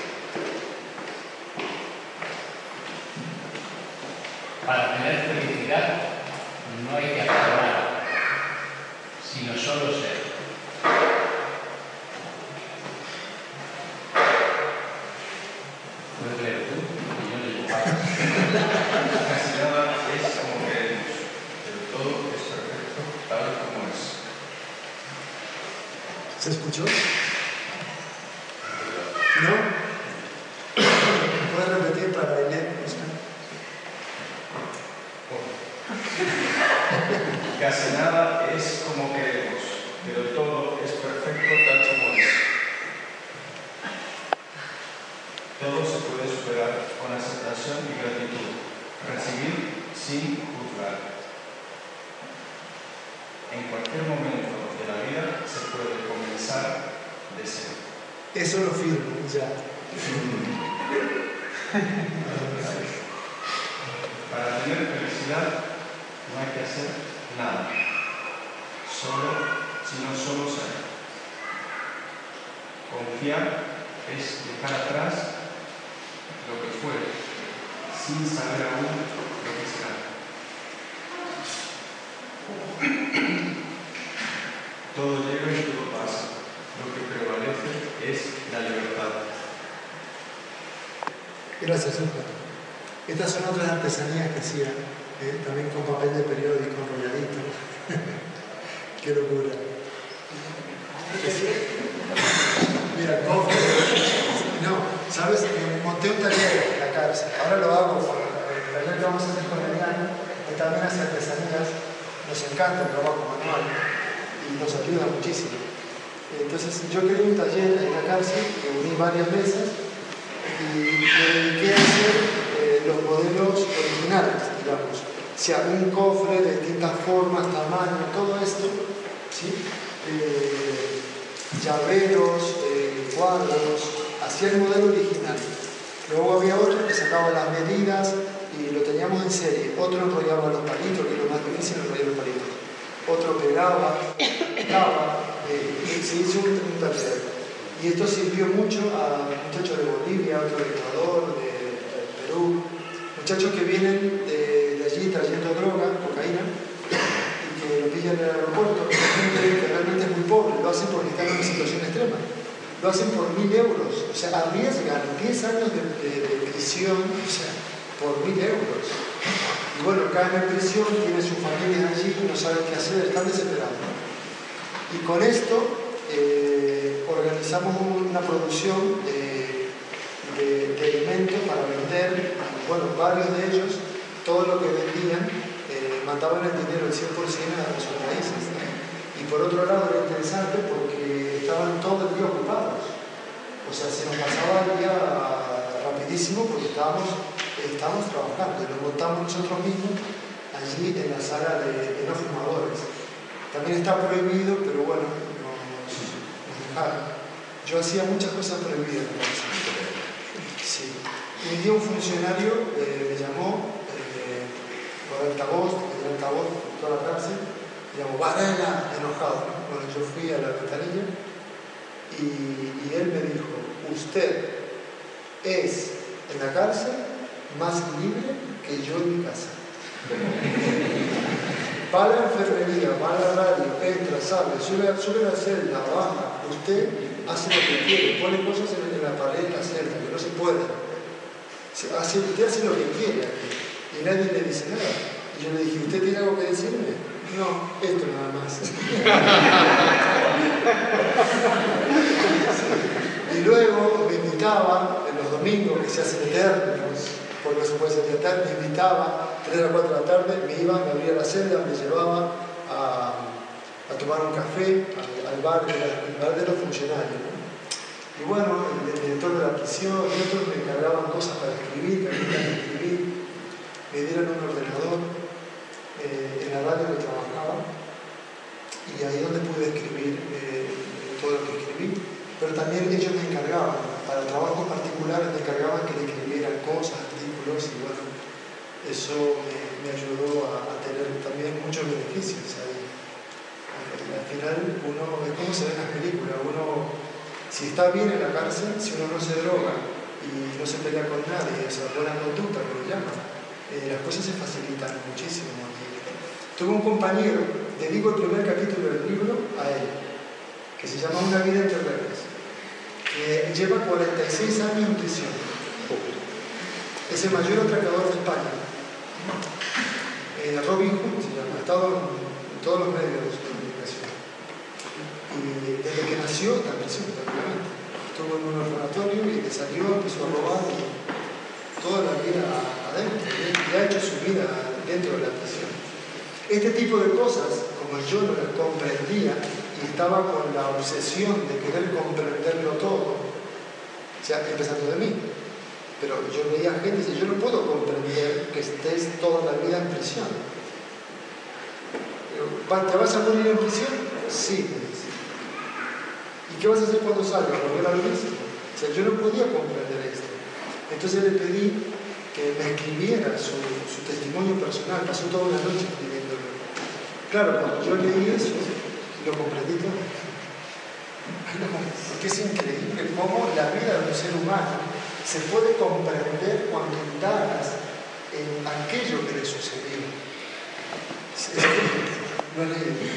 Para tener felicidad no hay que hacer nada, sino solo ser. ¿Puedes leer tú? Y yo le digo. Casi nada es como queremos, pero todo es perfecto tal como es. ¿Se escuchó? ¿No? ¿Puedes repetir para leer? Casi nada es como queremos, pero todo es perfecto tal como es. Todo se puede superar con aceptación y gratitud, recibir sin juzgar. En cualquier momento de la vida se puede comenzar de cero. Eso lo firmo, ya. Para tener felicidad no hay que hacer nada, solo, sino solo ser. Confiar es dejar atrás lo que fue, sin saber aún lo que será. Todo llega y todo pasa. Lo que prevalece es la libertad. Gracias, Oscar. Estas son otras artesanías que hacía, ¿eh? También con papel de periódico enrolladito. Qué locura. Mira, cofre. No, ¿sabes? Monté un taller en la cárcel. Ahora lo hago con el taller que vamos a hacer con Eliana, que también hace artesanías. Nos encanta el trabajo manual y nos ayuda muchísimo. Entonces, yo creé un taller en la cárcel, reuní varias mesas y me dediqué a hacer eh, los modelos originales, digamos. O sea, un cofre de distintas formas, tamaños, todo esto, ¿sí? Eh, llaveros, eh, cuadros, hacía el modelo original. Luego había otro que sacaba las medidas y lo teníamos en serie. Otro enrollaba los palitos, que es lo más difícil, enrollar los palitos. Otro pegaba, pegaba, eh, y se hizo un, un taller. Y esto sirvió mucho a muchachos de Bolivia, otros de Ecuador, de, de Perú, muchachos que vienen de, de allí trayendo droga, cocaína, y que lo pillan en el aeropuerto, gente que realmente es muy pobre, lo hacen porque están en una situación extrema. Lo hacen por mil euros, o sea, arriesgan diez años de, de, de prisión, o sea, por mil euros. Y bueno, caen en prisión, tienen sus familias allí, no saben qué hacer, están desesperados. Y con esto eh, organizamos una producción de, de, de alimentos para vender. Bueno, varios de ellos, todo lo que vendían, eh, mandaban el dinero al cien por ciento a sus países. Y por otro lado era interesante porque estaban todo el día ocupados. O sea, se nos pasaba el día rapidísimo porque estábamos, estábamos trabajando. Y lo montamos nosotros mismos allí en la sala de, de no fumadores. También está prohibido, pero bueno, nos, nos dejaron. Yo hacía muchas cosas prohibidas. Sí. Un día un funcionario eh, me llamó eh, por altavoz, el altavoz de toda la cárcel, me llamó Varela, enojado, ¿no? Bueno, yo fui a la ventanilla y, y él me dijo, usted es en la cárcel más libre que yo en mi casa. Va a la enfermería, va a la radio, entra, sale, sube, sube a la celda, baja. Usted hace lo que quiere, pone cosas en la pared de la celda, que no se puede. Hace, usted hace lo que quiere aquí y nadie le dice nada. Y yo le dije, ¿usted tiene algo que decirme? No, esto nada más. Y luego me invitaba, en los domingos que se hacen eternos, porque no se puede ser eterno, me invitaba, tres a cuatro de la tarde, me iba, me abría la celda, me llevaba a, a tomar un café al, al bar, el bar de los funcionarios, ¿no? Y bueno, el, el director de la prisión y otros me encargaban cosas para escribir, que me escribir, me dieron un ordenador eh, en la radio que trabajaba, y ahí donde pude escribir eh, todo lo que escribí. Pero también ellos me encargaban, para trabajos particulares me encargaban que le escribieran cosas, artículos, y bueno, eso me, me ayudó a, a tener también muchos beneficios ahí. Al final uno, es como se ve en las películas, uno, si está bien en la cárcel, si uno no se droga y no se pelea con nadie, o sea, buena conducta que lo llaman, eh, las cosas se facilitan muchísimo. Tuve un compañero, dedico el primer capítulo del libro a él, que se llama Una vida entre reglas, que lleva cuarenta y seis años en prisión. Es el mayor atracador de España. Eh, Robin Hood se llama, ha estado en todos los medios de comunicación. Y desde que nació está en prisión, prácticamente. Estuvo en un orfanatorio y le salió, empezó a robar y toda la vida adentro. Y ha hecho su vida dentro de la prisión. Este tipo de cosas, como yo no las comprendía, y estaba con la obsesión de querer comprenderlo todo, o sea, empezando de mí. Pero yo veía gente y decía, yo no puedo comprender que estés toda la vida en prisión. ¿Te vas a morir en prisión? Sí, me dice. ¿Y qué vas a hacer cuando salgas? ¿Volver a lo mismo? O sea, yo no podía comprender esto. Entonces le pedí que me escribiera su, su testimonio personal. Pasó toda una noche escribiéndolo. Claro, cuando yo leí eso, lo comprendí todo. Porque es increíble cómo la vida de un ser humano se puede comprender cuando indagas en aquello que le sucedió. Es que no leí.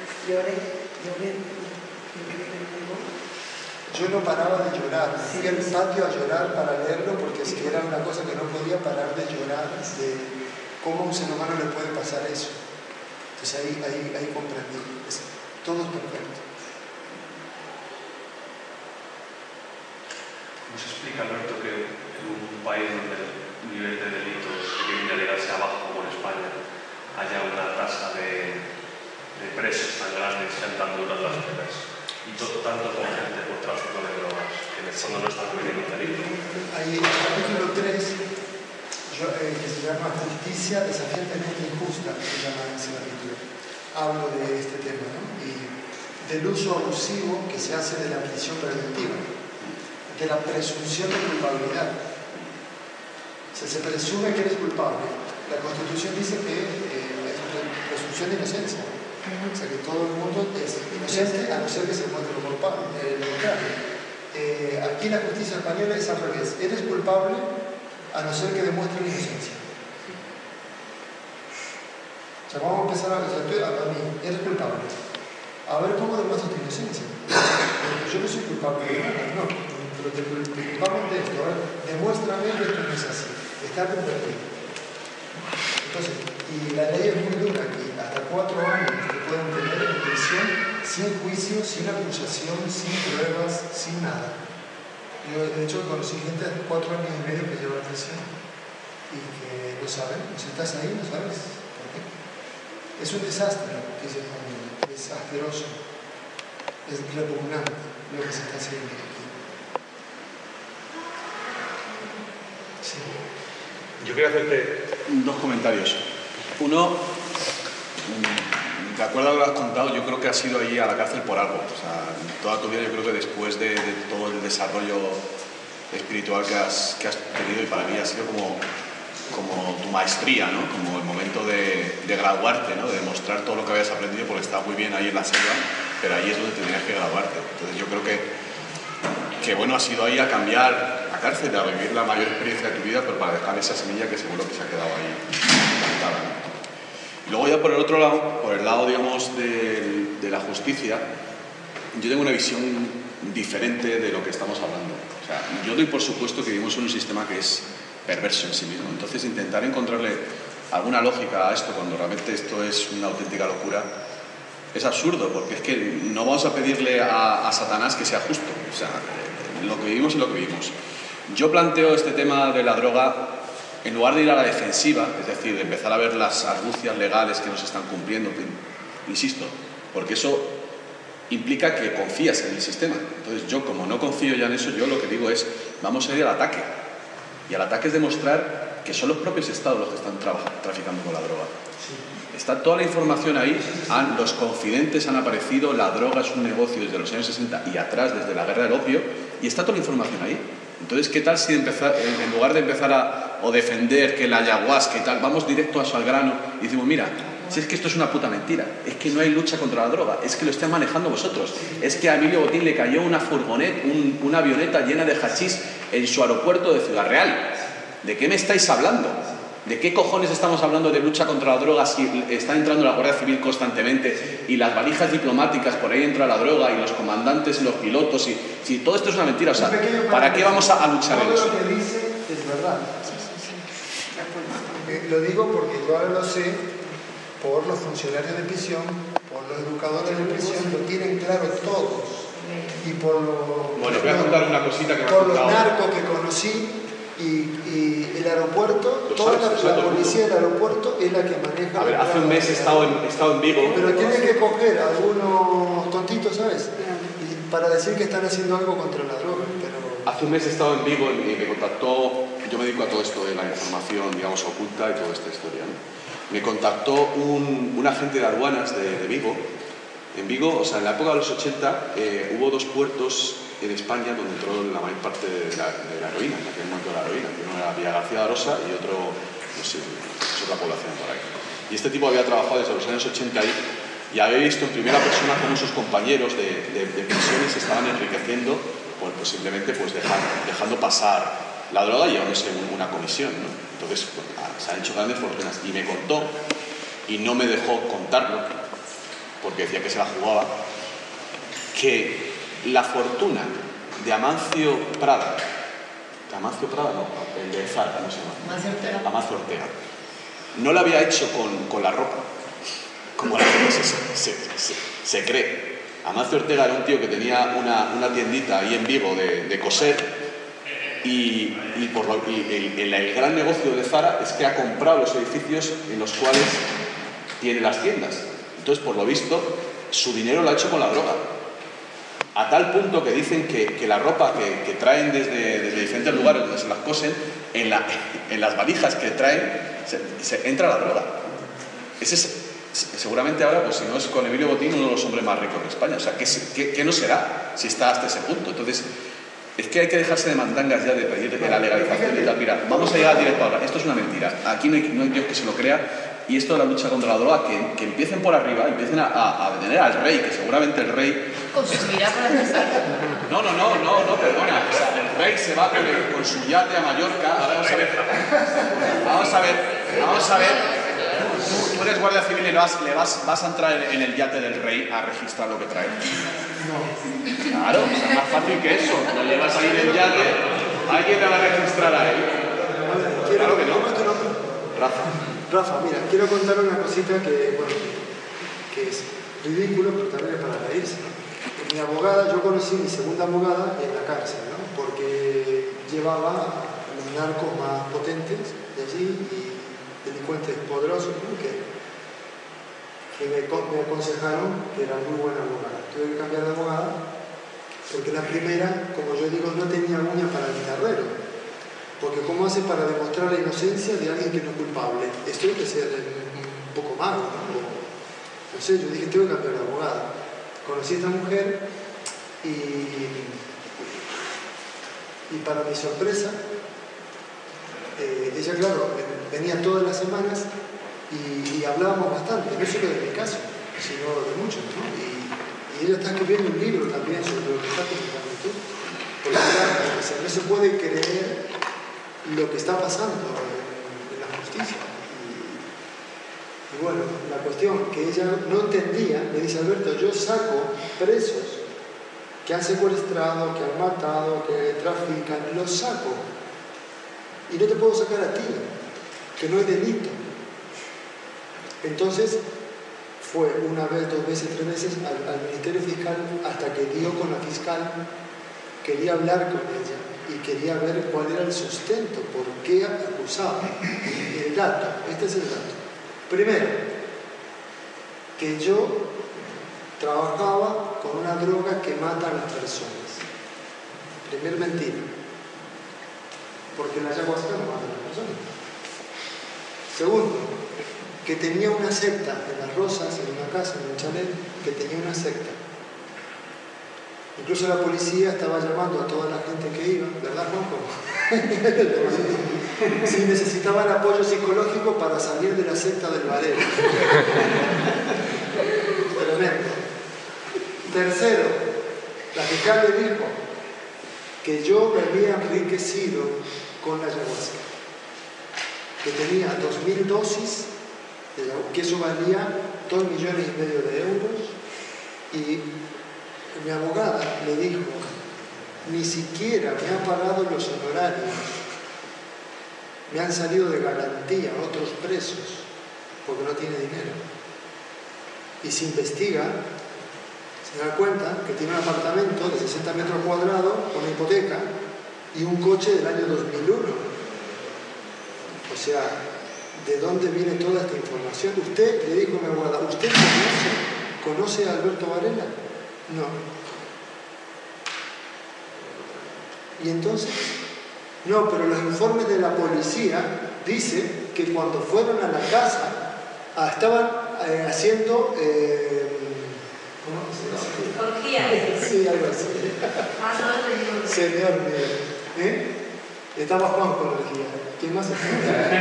Yo no paraba de llorar. Fui al patio a llorar para leerlo porque es que era una cosa que no podía parar de llorar, de cómo a un ser humano le puede pasar eso. Entonces ahí, ahí, ahí comprendí. Es, todo es perfecto. ¿Nos explica, Alberto, que en un país donde el nivel de delitos de criminalidad sea bajo como en España haya una tasa de, de presos tan grande y sean tan duras las penas? Y todo, tanto con gente por tráfico de drogas, que en el fondo no está cometiendo un delito. Ahí en el capítulo tres, yo, eh, que se llama Justicia desafiantemente injusta, se llama ese capítulo. Hablo de este tema, ¿no? Y del uso abusivo que se hace de la prisión preventiva, de la presunción de culpabilidad. O sea, se presume que eres culpable. La Constitución dice que eh, es presunción de inocencia. O sea, que todo el mundo es inocente a no ser que se muestre lo culpable. Eh, lo contrario. Eh, aquí la justicia española es al revés. Eres culpable a no ser que demuestre inocencia. O sea, vamos a empezar a decir, a mí, eres culpable. A ver cómo demuestras tu inocencia. Yo no soy culpable de nada, no. Pero te culpamos de esto. A ver, demuéstrame que esto no es así. Está convertido. Entonces, y la ley es muy dura aquí. Hasta cuatro años te pueden tener en prisión sin juicio, sin acusación, sin pruebas, sin nada. Yo, de hecho, conocí gente de cuatro años y medio que lleva en prisión y que lo saben. O sea, estás ahí, no sabes por qué. Es un desastre lo que dice Juan. Es asqueroso, es repugnante lo que se está haciendo aquí. Sí. Yo quería hacerte dos comentarios. Uno, de acuerdo a lo que has contado, yo creo que has ido allí a la cárcel por algo. O sea, toda tu vida yo creo que después de, de todo el desarrollo espiritual que has, que has tenido, y para mí ha sido como, como tu maestría, ¿no? Como el momento de, de graduarte, ¿no? De demostrar todo lo que habías aprendido, porque estaba muy bien ahí en la selva, pero ahí es donde tenías que graduarte. Entonces yo creo que que bueno, has ido ahí a cambiar la cárcel, a vivir la mayor experiencia de tu vida, pero para dejar esa semilla que seguro que se ha quedado ahí plantada, ¿no? Luego ya por el otro lado, por el lado, digamos, de, de la justicia, yo tengo una visión diferente de lo que estamos hablando. O sea, yo doy por supuesto que vivimos en un sistema que es perverso en sí mismo. Entonces, intentar encontrarle alguna lógica a esto cuando realmente esto es una auténtica locura es absurdo, porque es que no vamos a pedirle a, a Satanás que sea justo. O sea, lo que vivimos es lo que vivimos. Yo planteo este tema de la droga en lugar de ir a la defensiva, es decir, de empezar a ver las argucias legales que nos están cumpliendo, insisto, porque eso implica que confías en el sistema. Entonces yo, como no confío ya en eso, yo lo que digo es, vamos a ir al ataque. Y al ataque es demostrar que son los propios estados los que están traficando con la droga. Está toda la información ahí, han, los confidentes han aparecido, la droga es un negocio desde los años sesenta y atrás, desde la guerra del opio, y está toda la información ahí. Entonces, ¿qué tal si empezar, en lugar de empezar a o defender que la ayahuasca y tal, vamos directo a su al grano y decimos, mira, si es que esto es una puta mentira, es que no hay lucha contra la droga, es que lo están manejando vosotros, es que a Emilio Botín le cayó una furgoneta, un, una avioneta llena de hachís en su aeropuerto de Ciudad Real. ¿De qué me estáis hablando? ¿De qué cojones estamos hablando de lucha contra la droga si está entrando la Guardia Civil constantemente y las valijas diplomáticas, por ahí entra la droga y los comandantes y los pilotos y si todo esto es una mentira? O sea, ¿para qué vamos a, a luchar en eso? Todo lo que dice es verdad. Eh, lo digo porque yo ahora lo sé por los funcionarios de prisión, por los educadores de prisión, lo tienen claro todos. Y por los, bueno, voy a contar una cosita que me por ha los contado. narcos que conocí. Y, y el aeropuerto, Lo toda sabes, la, lo la policía del aeropuerto es la que maneja. A ver, hace un mes he estado en, he estado en Vigo. Pero tiene que coger a algunos tontitos, ¿sabes? Y para decir que están haciendo algo contra la droga. Pero... Hace un mes he estado en Vigo y me contactó, yo me dedico a todo esto de la información, digamos, oculta y toda esta historia, ¿no? Me contactó un, un agente de aduanas de, de Vigo. En Vigo, o sea, en la época de los ochenta, eh, hubo dos puertos en España donde entró la mayor parte de la, de la heroína, en aquel momento de la heroína, que uno era Villa García de Arosa y otro, no sé, es otra población por ahí. Y este tipo había trabajado desde los años ochenta ahí y había visto en primera persona cómo sus compañeros de, de, de prisiones se estaban enriqueciendo, pues, pues simplemente pues dejar, dejando pasar la droga y llevándose una comisión, ¿no? Entonces, pues, se han hecho grandes fortunas. Y me contó, y no me dejó contarlo, porque decía que se la jugaba, que la fortuna de Amancio Prada, de Amancio Prada no, el de Zara, ¿cómo se llama? Amancio Ortega. Amancio Ortega. No la había hecho con, con la ropa, como la gente se, se, se, se cree. Amancio Ortega era un tío que tenía una, una tiendita ahí en Vigo de, de coser y, y, por lo, y el, el, el gran negocio de Zara es que ha comprado los edificios en los cuales tiene las tiendas. Entonces, por lo visto, su dinero lo ha hecho con la droga. A tal punto que dicen que, que la ropa que, que traen desde, desde diferentes lugares donde se las cosen, en, la, en las valijas que traen, se, se entra la droga. Ese es, seguramente ahora, pues si no es con Emilio Botín, uno de los hombres más ricos de España. O sea, ¿qué, qué, qué no será si está hasta ese punto? Entonces, es que hay que dejarse de mandangas ya de pedir la legalización y tal. Mira, vamos a llegar directo ahora. Esto es una mentira. Aquí no hay, no hay Dios que se lo crea. Y esto de la lucha contra la droga, que, que empiecen por arriba, empiecen a, a, a detener al rey, que seguramente el rey... Consumirá para empezar. No, no, no, no, no, perdona. O sea, el rey se va con, el, con su yate a Mallorca. Vamos a ver. Vamos a ver. Vamos a ver. Tú, tú eres guardia civil y le vas, le vas, vas a entrar en el yate del rey a registrar lo que trae. No. Claro, o sea, más fácil que eso. No le vas a ir en yate, alguien te va a registrar a él. Claro que no. Rafa. Rafa, mira, quiero contar una cosita que, bueno, que es ridículo, pero también es para reírse, ¿no? Mi abogada, yo conocí mi segunda abogada en la cárcel, ¿no? Porque llevaba a los narcos más potentes de allí y delincuentes poderosos, ¿no? que, que me, me aconsejaron que era muy buena abogada. Tuve que cambiar de abogada porque la primera, como yo digo, no tenía uña para el guitarrero. Porque ¿cómo hace para demostrar la inocencia de alguien que no es culpable? Esto hay que ser un poco mago, ¿no? No sé, yo dije, tengo que cambiar de abogada. Conocí a esta mujer y, y para mi sorpresa, eh, ella, claro, venía todas las semanas y, y hablábamos bastante, no solo de mi caso, sino de muchos, ¿no? Y, y ella está escribiendo un libro también sobre lo que está comentando tú. Porque claro, o sea, no se puede creer lo que está pasando en, en la justicia. Y, y bueno, la cuestión que ella no entendía, me dice: Alberto, yo saco presos que han secuestrado, que han matado, que trafican, los saco. Y no te puedo sacar a ti, que no es delito. Entonces, fue una vez, dos veces, tres veces al, al Ministerio Fiscal, hasta que dio con la fiscal, quería hablar con ella y quería ver cuál era el sustento, por qué acusaba. El dato, este es el dato. Primero, que yo trabajaba con una droga que mata a las personas. Primer mentira. Porque la ayahuasca no mata a las personas. Segundo, que tenía una secta en Las Rosas, en una casa, en un chalet, que tenía una secta. Incluso la policía estaba llamando a toda la gente que iba, ¿verdad, Juanjo? Si necesitaban apoyo psicológico para salir de la secta del Varela. Tremendo. Tercero, la fiscal le dijo que yo me había enriquecido con la ayahuasca, que tenía dos mil dosis, que eso valía dos millones y medio de euros, y mi abogada le dijo: ni siquiera me han pagado los honorarios, me han salido de garantía otros presos, porque no tiene dinero. Y se investiga, se da cuenta que tiene un apartamento de sesenta metros cuadrados con hipoteca y un coche del año dos mil uno. O sea, ¿de dónde viene toda esta información? Usted, le dijo mi abogada, ¿usted conoce, conoce a Alberto Varela? No. Y entonces, no, pero los informes de la policía dicen que cuando fueron a la casa ah, estaban eh, haciendo eh, ¿cómo se dice? Orgía. Sí, algo así. Señor mío. ¿Eh? Estaba Juan con orgía. ¿Quién más está?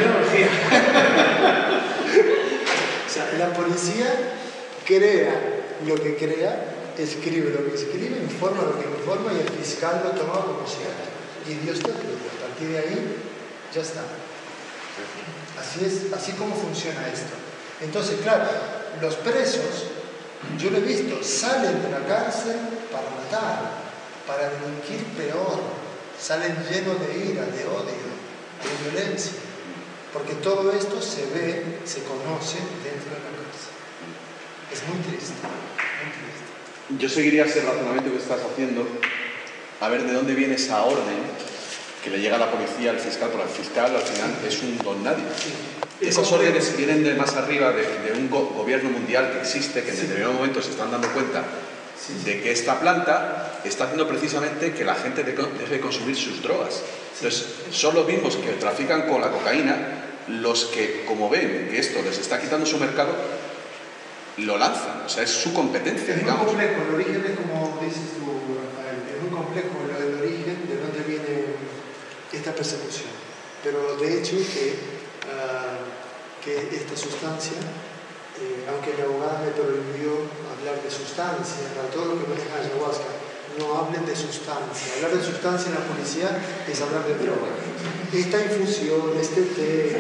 O sea, la policía crea lo que crea, escribe lo que escribe, informa lo que informa, y el fiscal lo toma como cierto. Y Dios te ayuda. A partir de ahí, ya está. Así es, así como funciona esto. Entonces, claro, los presos, yo lo he visto, salen de la cárcel para matar, para delinquir peor, salen llenos de ira, de odio, de violencia, porque todo esto se ve, se conoce dentro de la cárcel. Es muy triste, muy triste. Yo seguiría ese razonamiento que estás haciendo, a ver de dónde viene esa orden que le llega a la policía, al fiscal, porque el fiscal al final es un don nadie. Sí. Esas órdenes vienen de más arriba, de, de un go gobierno mundial que existe, que en sí. determinado momento se están dando cuenta sí, sí. de que esta planta está haciendo precisamente que la gente deje de consumir sus drogas. Entonces, son los mismos que trafican con la cocaína los que, como ven que esto les está quitando su mercado, lo lanzan. O sea, es su competencia, es digamos. muy complejo, el origen es como dices tú, Rafael, es muy complejo lo del origen, de dónde viene esta persecución. Pero de hecho que, uh, que esta sustancia, eh, aunque mi abogada me prohibió hablar de sustancia, para todo lo que maneja ayahuasca, no hablen de sustancia. Hablar de sustancia en la policía es hablar de droga. Esta infusión, este té.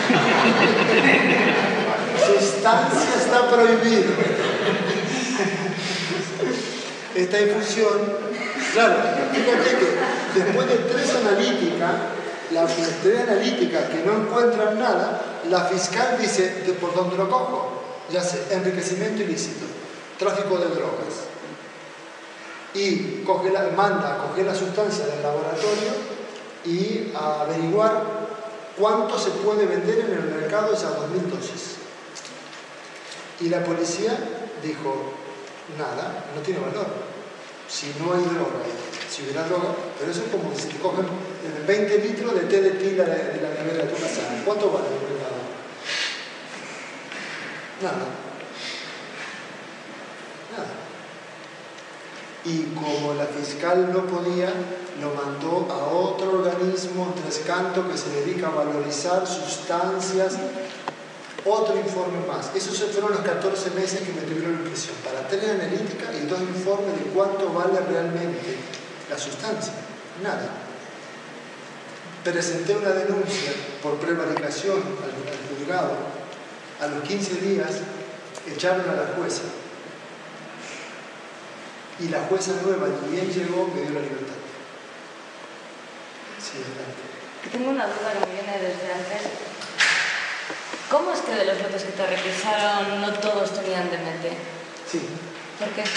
Sustancia está prohibido. Esta infusión, claro, fíjate que después de tres analíticas, la tres analíticas que no encuentran nada, la fiscal dice, ¿por dónde lo cojo? Ya sé, enriquecimiento ilícito, tráfico de drogas. Y coge la, manda a coger la sustancia del laboratorio y a averiguar cuánto se puede vender en el mercado esas dos mil dosis. Y la policía dijo, nada, no tiene valor. Si no hay droga, si hubiera droga, pero eso es como si te cogen veinte litros de té de tila de, de la nevera de tu casa. ¿Cuánto vale el mercado? Nada. Nada. Y como la fiscal no podía, lo mandó a otro organismo, Tres Cantos, que se dedica a valorizar sustancias, otro informe más. Esos fueron los catorce meses que me tuvieron en prisión, para tres analíticas y dos informes de cuánto vale realmente la sustancia. nada. Presenté una denuncia por prevaricación al, al juzgado. A los quince días echaron a la jueza. Y la jueza nueva, ni bien llegó, me dio la libertad. Sí, adelante. Tengo una duda que me viene desde antes. ¿Cómo es que de los lotes que te requisaron no todos tenían D M T? Sí. ¿Por qué?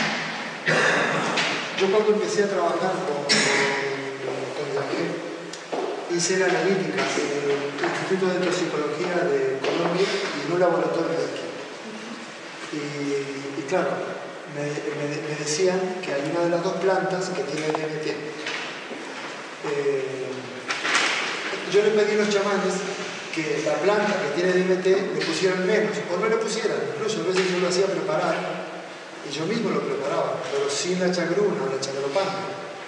Yo cuando empecé a trabajar con, con la G, hice la analítica en el Instituto de Toxicología de Colombia y en un laboratorio de aquí. Y, y claro, me, me, me decían que hay una de las dos plantas que tiene D M T. Eh, yo le pedí a los chamanes que la planta que tiene D M T le pusieran menos, o no le pusieran, incluso a veces yo lo hacía preparar, y yo mismo lo preparaba, pero sin la chagruna o la chagropanta.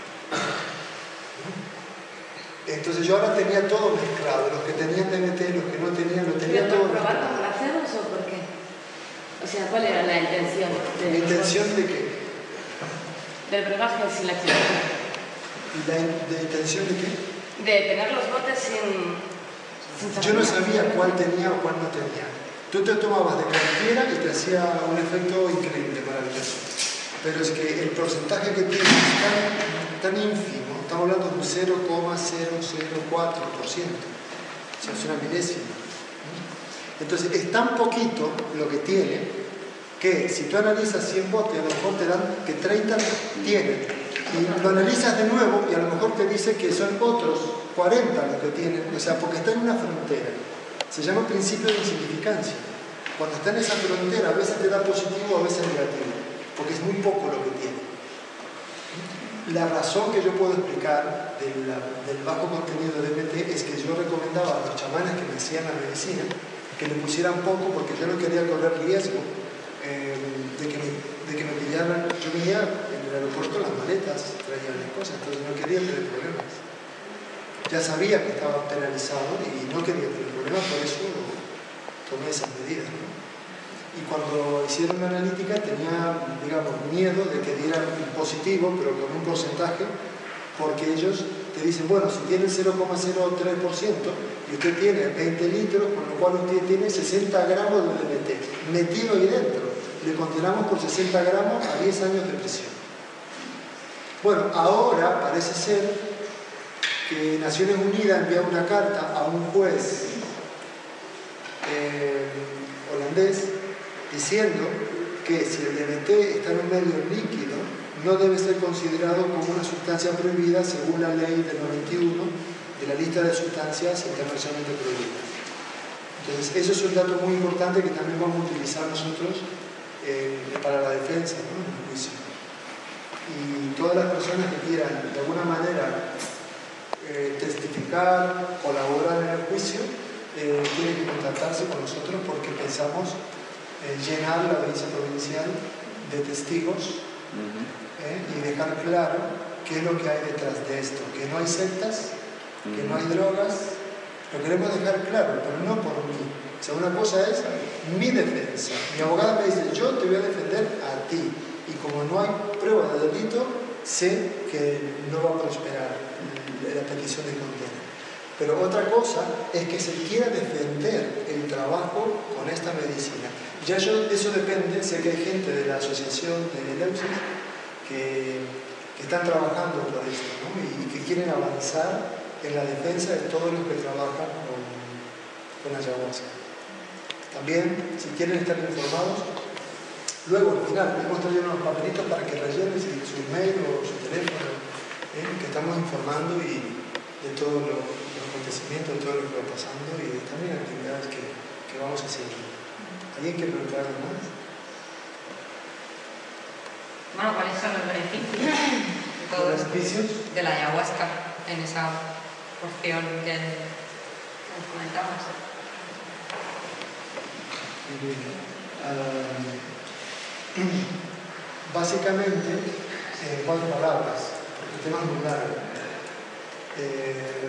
Entonces yo ahora tenía todo mezclado, los que tenían D M T, los que no tenían, lo tenía todo ¿Pero probar mezclado. con placedos o por qué? O sea, ¿cuál era la intención? De ¿La intención de qué? Del brebaje sin la chagropanta. ¿La in- de intención de qué? De tener los botes sin... sin Yo no chagruna. sabía cuál tenía o cuál no tenía. Tú te tomabas de cualquiera y te hacía un efecto increíble, maravilloso. Pero es que el porcentaje que tiene es tan, tan ínfimo, estamos hablando de un cero coma cero cero cuatro por ciento. O sea, es una milésima. Entonces, es tan poquito lo que tiene que si tú analizas cien botes, a lo mejor te dan que treinta tienen. Y lo analizas de nuevo y a lo mejor te dice que son otros cuarenta los que tienen. O sea, porque está en una frontera. Se llama principio de insignificancia. Cuando está en esa frontera, a veces te da positivo, a veces negativo, porque es muy poco lo que tiene. La razón que yo puedo explicar del, del bajo contenido de D M T es que yo recomendaba a los chamanes que me hacían la medicina que le pusieran poco porque yo no quería correr riesgo eh, de, que me, de que me pillaran. Yo venía en el aeropuerto, las maletas, traía las cosas, entonces no quería tener problemas. Ya sabía que estaba penalizado y no quería tener problemas, por eso tomé esas medidas, ¿no? Y cuando hicieron la analítica tenía, digamos, miedo de que dieran positivo, pero con un porcentaje, porque ellos te dicen, bueno, si tiene cero coma cero tres por ciento y usted tiene veinte litros, con lo cual usted tiene sesenta gramos de D M T metido ahí dentro, le condenamos por sesenta gramos a diez años de prisión. Bueno, ahora parece ser que Naciones Unidas envía una carta a un juez eh, holandés diciendo que si el D M T está en un medio líquido no debe ser considerado como una sustancia prohibida según la ley del noventa y uno de la lista de sustancias internacionalmente prohibidas. Entonces eso es un dato muy importante que también vamos a utilizar nosotros eh, para la defensa, ¿no? En el juicio. Y todas las personas que quieran de alguna manera Eh, testificar, colaborar en el juicio, eh, tienen que contactarse con nosotros porque pensamos eh, llenar la audiencia provincial de testigos eh, y dejar claro qué es lo que hay detrás de esto, que no hay sectas, que no hay drogas, lo queremos dejar claro, pero no por mí. O sea, una cosa es mi defensa. Mi abogada me dice, yo te voy a defender a ti y como no hay prueba de delito, sé que no va a prosperar la petición de condena. Pero otra cosa es que se quiera defender el trabajo con esta medicina. Ya yo, eso depende, sé que hay gente de la asociación de Eleusis que, que están trabajando por esto, ¿no? y, y que quieren avanzar en la defensa de todos los que trabajan con, con ayahuasca. También, si quieren estar informados, luego al final hemos traído unos papelitos para que rellenen su email o su teléfono, ¿eh? que estamos informando y de todos los, los acontecimientos, de todo lo que va pasando y de también actividades que, que vamos a hacer. ¿Alguien quiere preguntar algo más? Bueno, ¿cuáles son los beneficios de todo ¿Los esto? beneficios? De la ayahuasca en esa porción que nos comentabas? Uh, básicamente, en cuatro palabras, porque el tema es muy largo. Eh,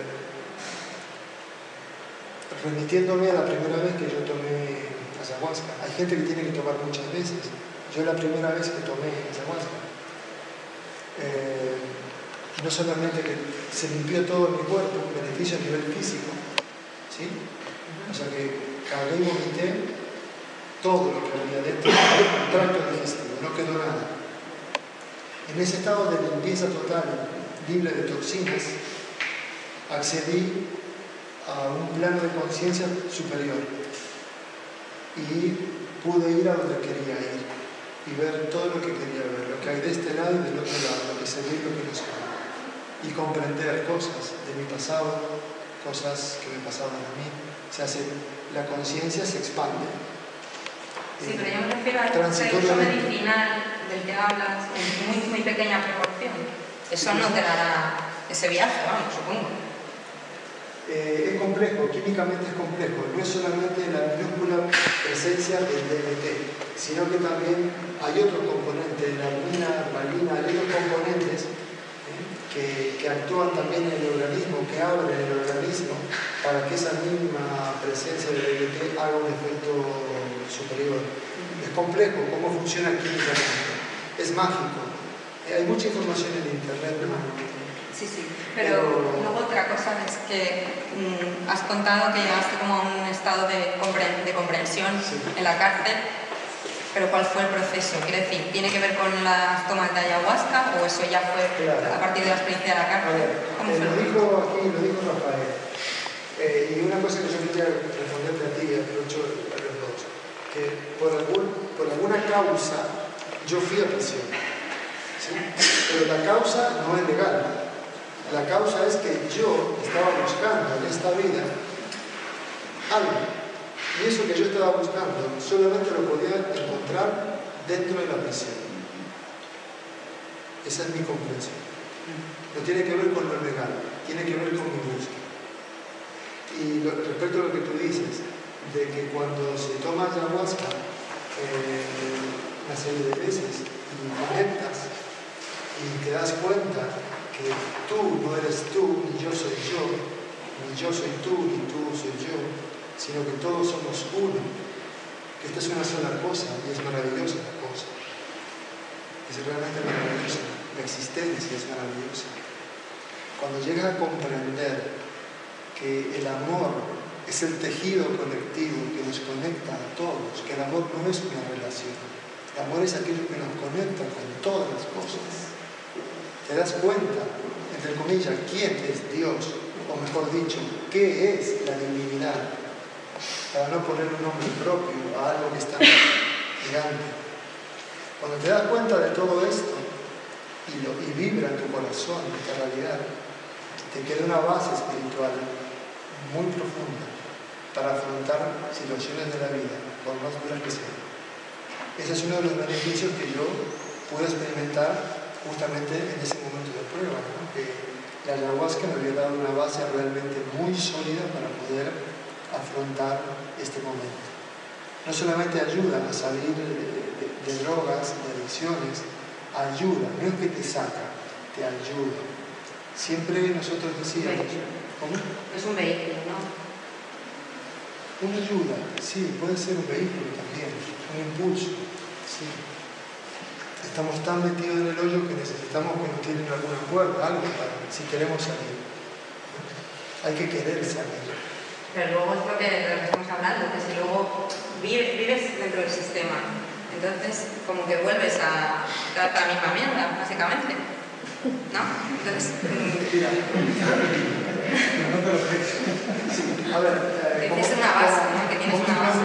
remitiéndome a la primera vez que yo tomé ayahuasca. Hay gente que tiene que tomar muchas veces. Yo la primera vez que tomé ayahuasca, eh, no solamente que se limpió todo mi cuerpo, un beneficio a nivel físico, ¿sí? O sea que cagué y vomité todo lo que había dentro del tracto digestivo, no quedó nada. En ese estado de limpieza total, libre de toxinas, accedí a un plano de conciencia superior y pude ir a donde quería ir y ver todo lo que quería ver, lo que hay de este lado y del otro lado, lo que se ve y lo que no se ve, y comprender cosas de mi pasado, cosas que me pasaban a mí. Se hace, la conciencia se expande. Sí, pero yo me refiero al proceso medicinal del que hablas en muy, muy pequeña proporción. Eso no te dará ese viaje, vamos, supongo. Eh, es complejo, químicamente es complejo. No es solamente la minúscula presencia del D M T, sino que también hay otros componentes, la armina, valina, hay otros componentes eh, que, que actúan también en el organismo, que abren el organismo para que esa misma presencia del D M T haga un efecto superior. Es complejo cómo funciona químicamente, es mágico. Eh, hay mucha información en internet, ¿no? Sí, sí, pero, pero luego otra cosa es que mmm, has contado que llegaste como a un estado de, compre de comprensión sí. en la cárcel, pero ¿cuál fue el proceso? Quiero decir, ¿tiene que ver con las tomas de ayahuasca o eso ya fue claro. a partir de la experiencia de la cárcel? ¿Cómo eh, fue lo dijo aquí, lo dijo Rafael, eh, y una cosa que yo quería responderte a ti y aprovecho a los dos, que por, algún, por alguna causa yo fui a prisión, ¿sí? Pero la causa no es legal. La causa es que yo estaba buscando en esta vida algo. Y eso que yo estaba buscando solamente lo podía encontrar dentro de la prisión. Esa es mi comprensión. No tiene que ver con lo legal, tiene que ver con mi búsqueda. Y lo, respecto a lo que tú dices, de que cuando se toma ayahuasca eh, una serie de veces y conectas y te das cuenta que tú no eres tú, ni yo soy yo, ni yo soy tú, ni tú soy yo, sino que todos somos uno, que esta es una sola cosa y es maravillosa la cosa. Es realmente maravillosa, la existencia es maravillosa. Cuando llegas a comprender que el amor es el tejido colectivo que nos conecta a todos, que el amor no es una relación, el amor es aquello que nos conecta con todas las cosas. Te das cuenta, entre comillas, quién es Dios, o mejor dicho, qué es la divinidad, para no poner un nombre propio a algo que está gigante. Cuando te das cuenta de todo esto y, lo, y vibra en tu corazón esta realidad, te queda una base espiritual muy profunda para afrontar situaciones de la vida, por más duras que sean. Ese es uno de los beneficios que yo pude experimentar justamente en ese momento de prueba, ¿no? Que la ayahuasca me había dado una base realmente muy sólida para poder afrontar este momento. No solamente ayuda a salir de, de, de drogas, de adicciones, ayuda, no es que te saca, te ayuda. Siempre nosotros decíamos, ¿cómo? Es un vehículo, ¿no? Una ayuda, sí, puede ser un vehículo también, un impulso, sí. Estamos tan metidos en el hoyo que necesitamos que nos tiren alguna cuerda, algo para, si queremos salir. Hay que querer salir. Pero luego es lo que, de lo que estamos hablando, que si luego vives, vives dentro del sistema, entonces como que vuelves a dar la misma mierda, básicamente. ¿No? Entonces... A ver, eh, que es una base, ¿no? Que tienes una base.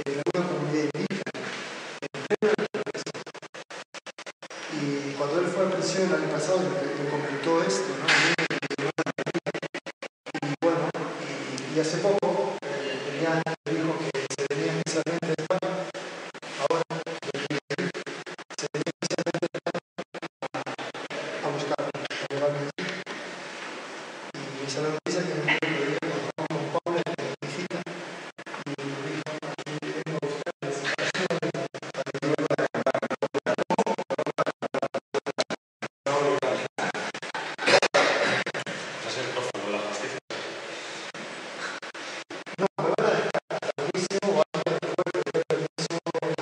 de una comunidad indígena, en plena naturaleza. Y cuando él fue a prisión el año pasado, me comentó esto, ¿no? Y bueno, y, y hace poco eh, tenía, me dijo que se venía especialmente de España, ahora se venía especialmente de España a, a buscarme, a llevarme allí. Y esa es la noticia que me dio que veía con Paula, que me visita, y me dijo, aquí vengo a buscarles para llevarla ¿Es el prófugo de la justicia? no, me van a dejar a juicio o algo después de tener permiso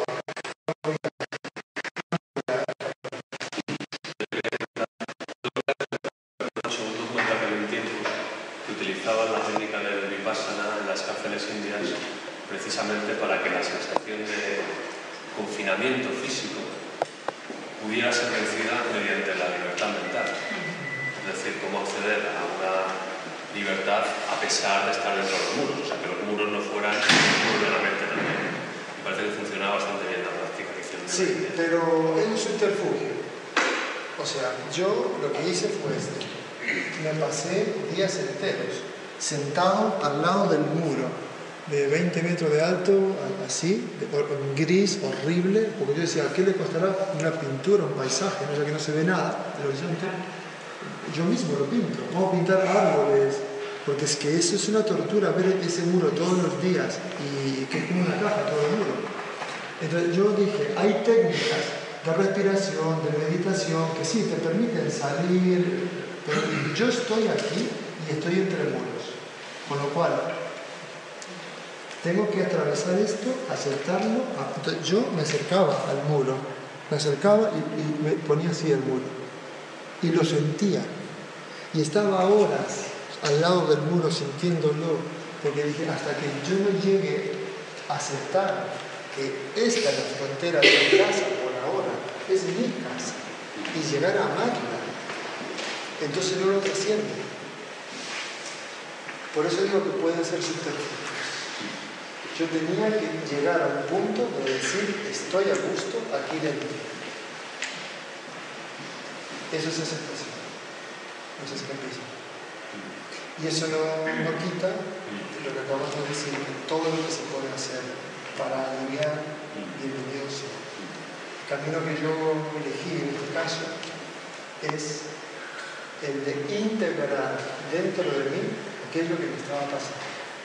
Un segundo documental que vi en tiempo que utilizaban la técnica del Vipassana en las cárceles indias precisamente para que la sensación de confinamiento físico pudiera ser vencida mediante la libertad mental. Es decir, cómo acceder a una libertad a pesar de estar dentro de los muros, o sea, que los muros no fueran muros de la mente también. Me parece que funciona bastante bien la práctica que hicieron. Sí, pero es un subterfugio. O sea, yo lo que hice fue esto. Me pasé días enteros sentado al lado del muro de veinte metros de alto, así, de, gris, horrible, porque yo decía, ¿qué le costará una pintura, un paisaje, no? Ya que no se ve nada, el horizonte? Yo mismo lo pinto, vamos a pintar árboles, porque es que eso es una tortura, ver ese muro todos los días, y que es como una caja todo el muro. Entonces yo dije, hay técnicas de respiración, de meditación, que sí, te permiten salir, pero yo estoy aquí y estoy entre muros, con lo cual tengo que atravesar esto, aceptarlo. Entonces yo me acercaba al muro, me acercaba y, y me ponía así el muro, y lo sentía, y estaba horas al lado del muro sintiéndolo, porque dije, hasta que yo no llegue a aceptar que esta es la frontera de mi casa por ahora, es mi casa, y llegar a amarla, entonces no lo trasciende. Por eso digo que pueden ser subterfugios. Yo tenía que llegar a un punto de decir, estoy a gusto aquí dentro. Eso es aceptación. Eso es escapismo. Y eso no, no quita lo que acabamos de decir, que todo lo que se puede hacer para aliviar, bienvenido sea. El camino que yo elegí en este caso es el de integrar dentro de mí aquello que me estaba pasando.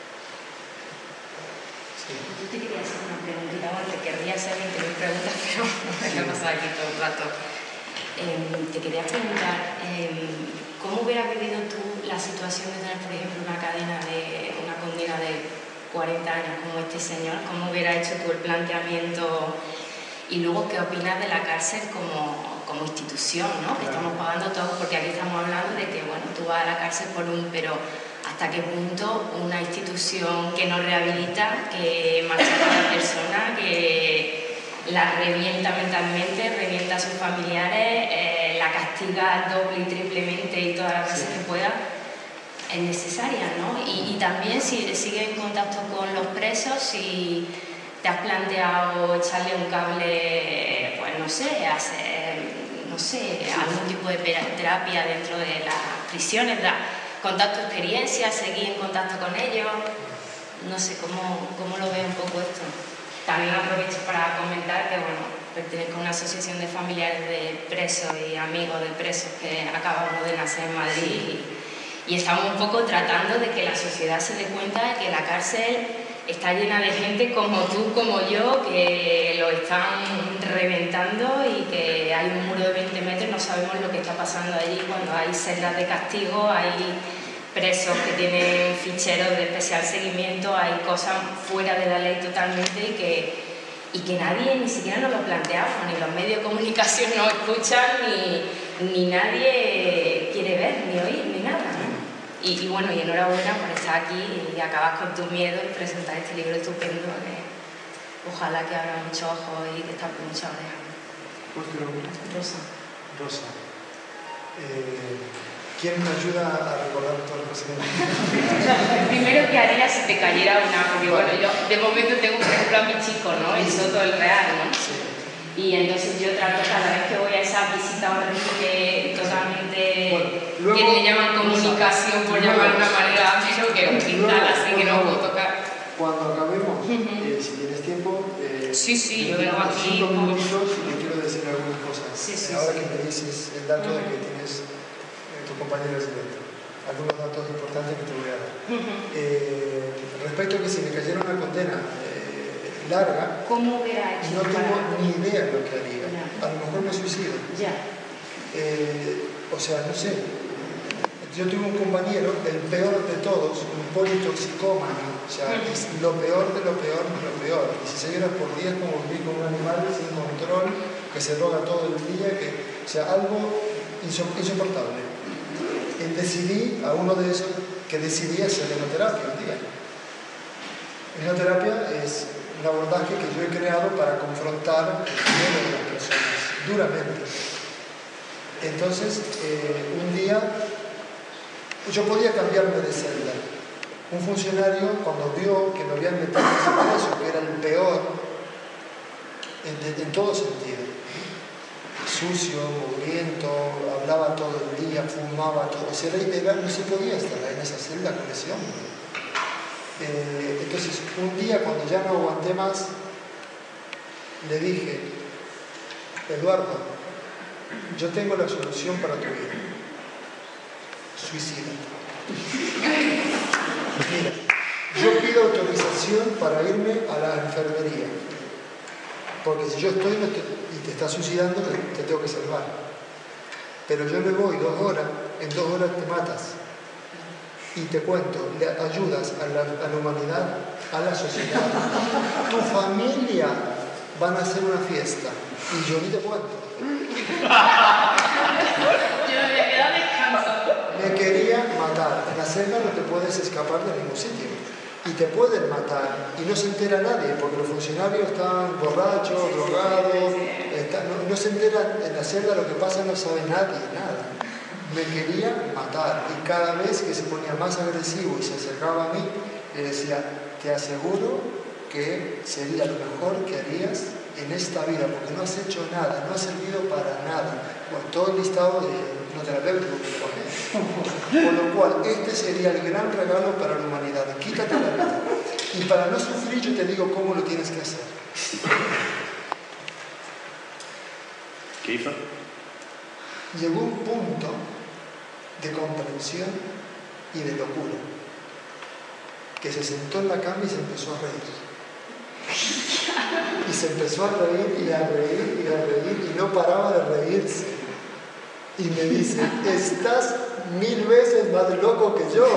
Sí. Yo te quería hacer una preguntita, bueno, te querría hacer veinte mil preguntas, pero no me voy a pasar aquí todo el rato. Eh, te quería preguntar, eh, ¿cómo hubieras vivido tú la situación de tener, por ejemplo, una cadena de una condena de cuarenta años como este señor? ¿Cómo hubieras hecho tú el planteamiento? Y luego, ¿qué opinas de la cárcel como, como institución, ¿no? Que estamos pagando todos, porque aquí estamos hablando de que, bueno, tú vas a la cárcel por un, pero ¿hasta qué punto una institución que no rehabilita, que maltrata a la persona, que la revienta mentalmente, revienta a sus familiares, eh, la castiga doble y triplemente y todas las veces que pueda, es necesaria, ¿no? Y, y también si sigues en contacto con los presos, si te has planteado echarle un cable, pues no sé, hacer, no sé, algún tipo de terapia dentro de las prisiones, da, contar tu experiencia, seguir en contacto con ellos, no sé, ¿cómo, cómo lo veo un poco esto? También aprovecho para comentar que, bueno, pertenezco a una asociación de familiares de presos y amigos de presos que acabamos de nacer en Madrid y, y estamos un poco tratando de que la sociedad se dé cuenta de que la cárcel está llena de gente como tú, como yo, que lo están reventando y que hay un muro de veinte metros, no sabemos lo que está pasando allí cuando hay celdas de castigo, hay presos que tienen ficheros de especial seguimiento, hay cosas fuera de la ley totalmente y que, y que nadie ni siquiera nos lo planteamos, ni los medios de comunicación nos escuchan, ni, ni nadie quiere ver, ni oír, ni nada, ¿no? Y, y bueno, y enhorabuena por estar aquí y acabar con tu miedo y presentar este libro estupendo que ojalá que abra muchos ojos y que tape muchas orejas. Pues, pero, Rosa. Rosa, eh, ¿Quién me ayuda a recordar todo lo que se me Lo primero que haría si te cayera una, porque bueno, yo de momento tengo por ejemplo a mi chico, ¿no? El Soto del Real, ¿no? Sí. Y entonces yo trato cada vez que voy a esa visita horrible, totalmente, bueno, luego, que le llaman comunicación, por llamar de una manera, pero que es un cristal, así que no puedo tocar. Cuando acabemos, uh-huh. eh, si tienes tiempo, eh, sí, sí, yo vengo aquí. cinco minutos y te quiero decir algunas cosas. Sí, sí, Ahora sí. que me dices el dato uh-huh. de que tienes eh, tu compañero residente, algunos datos importantes que te voy a dar. Uh-huh. eh, respecto a que si me cayera una condena eh, larga, ¿cómo hubiera hecho? No tengo para... ni idea de lo que haría. Ya. A lo mejor me suicido. Ya. Eh, o sea, no sé. Yo tuve un compañero, el peor de todos, un politoxicómano, o sea, uh-huh. es lo peor de lo peor de lo peor. dieciséis horas por día es como vivir con un animal sin control, que se droga todo el día, que, o sea, algo insoportable. Y decidí, a uno de esos, que decidí hacer hipnoterapia un día. Hipnoterapia es un abordaje que yo he creado para confrontar el miedo de las personas, duramente. Entonces, eh, un día, yo podía cambiarme de celda. Un funcionario, cuando vio que me habían metido en ese preso, que era el peor, en, en todo sentido, sucio, mugriento, hablaba todo el día, fumaba todo, o sea, era, no se podía estar en esa celda con ese hombre. Eh, entonces, un día, cuando ya no aguanté más, le dije: Eduardo, yo tengo la solución para tu vida. Suicida. Mira, yo pido autorización para irme a la enfermería, porque si yo estoy y te estás suicidando, te, te tengo que salvar. Pero yo me voy dos horas, en dos horas te matas. Y te cuento, le ayudas a la, a la humanidad, a la sociedad. Tu familia van a hacer una fiesta y yo ni te cuento. Yo me había quedado descansado. Me quería matar. En la celda no te puedes escapar de ningún sitio. Y te pueden matar y no se entera nadie, porque los funcionarios están borrachos, drogados, están, no, no se entera en la celda lo que pasa, no sabe nadie, nada. Me quería matar y cada vez que se ponía más agresivo y se acercaba a mí, le decía: te aseguro que sería lo mejor que harías en esta vida, porque no has hecho nada, no has servido para nada. Bueno, todo el listado de hipnoterapeutas que pone. Con lo cual, este sería el gran regalo para la humanidad. Quítate la vida. Y para no sufrir, yo te digo cómo lo tienes que hacer. ¿Qué hizo? Llegó un punto de comprensión y de locura, que se sentó en la cama y se empezó a reír. Y se empezó a reír y a reír y a reír y no paraba de reírse. Y me dice: estás mil veces más loco que yo.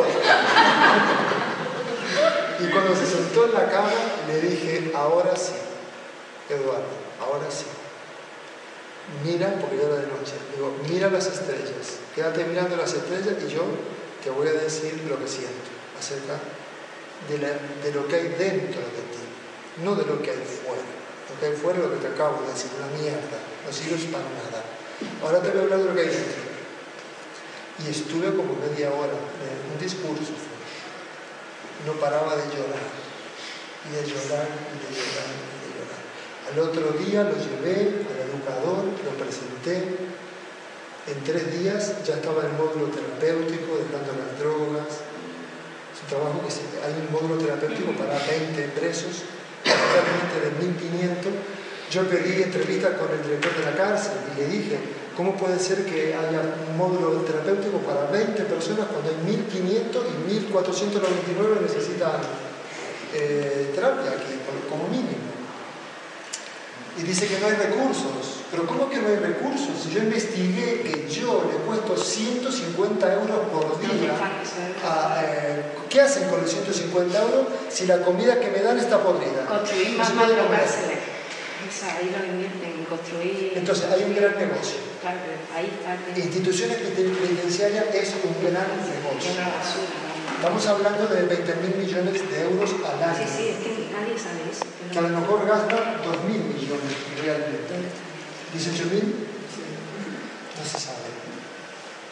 Y cuando se sentó en la cama le dije: ahora sí, Eduardo, ahora sí. Mira, porque ya era de noche, digo, mira las estrellas, quédate mirando las estrellas y yo te voy a decir lo que siento acerca de, la, de lo que hay dentro de ti, no de lo que hay fuera. Lo que hay fuera es lo que te acabo de decir, una mierda, no sirves para nada. Ahora te voy a hablar de lo que hay dentro. Y estuve como media hora en un discurso, no paraba de llorar, y de llorar, y de llorar, y de llorar. Al otro día lo llevé al educador, lo presenté. En tres días ya estaba en el módulo terapéutico, dejando las drogas. Es un trabajo que se, hay un módulo terapéutico para veinte presos, totalmente de mil quinientos. Yo pedí entrevista con el director de la cárcel y le dije: ¿cómo puede ser que haya un módulo terapéutico para veinte personas cuando hay mil quinientos y mil cuatrocientos noventa y nueve necesitan eh, terapia aquí, como mínimo? Y dice que no hay recursos. ¿Pero cómo que no hay recursos? Si yo investigué que yo le cuesto ciento cincuenta euros por día. A, eh, ¿Qué hacen con los ciento cincuenta euros si la comida que me dan está podrida? Construir más macrocárceles. Ahí lo invierten, construir... Entonces hay un gran negocio. Claro, ahí está. Instituciones penitenciarias es un gran negocio. Una basura. Estamos hablando de veinte mil millones de euros al año. Sí, sí, es que nadie sabe eso. Que a lo mejor gasta dos mil millones realmente. dieciocho mil, no se sabe.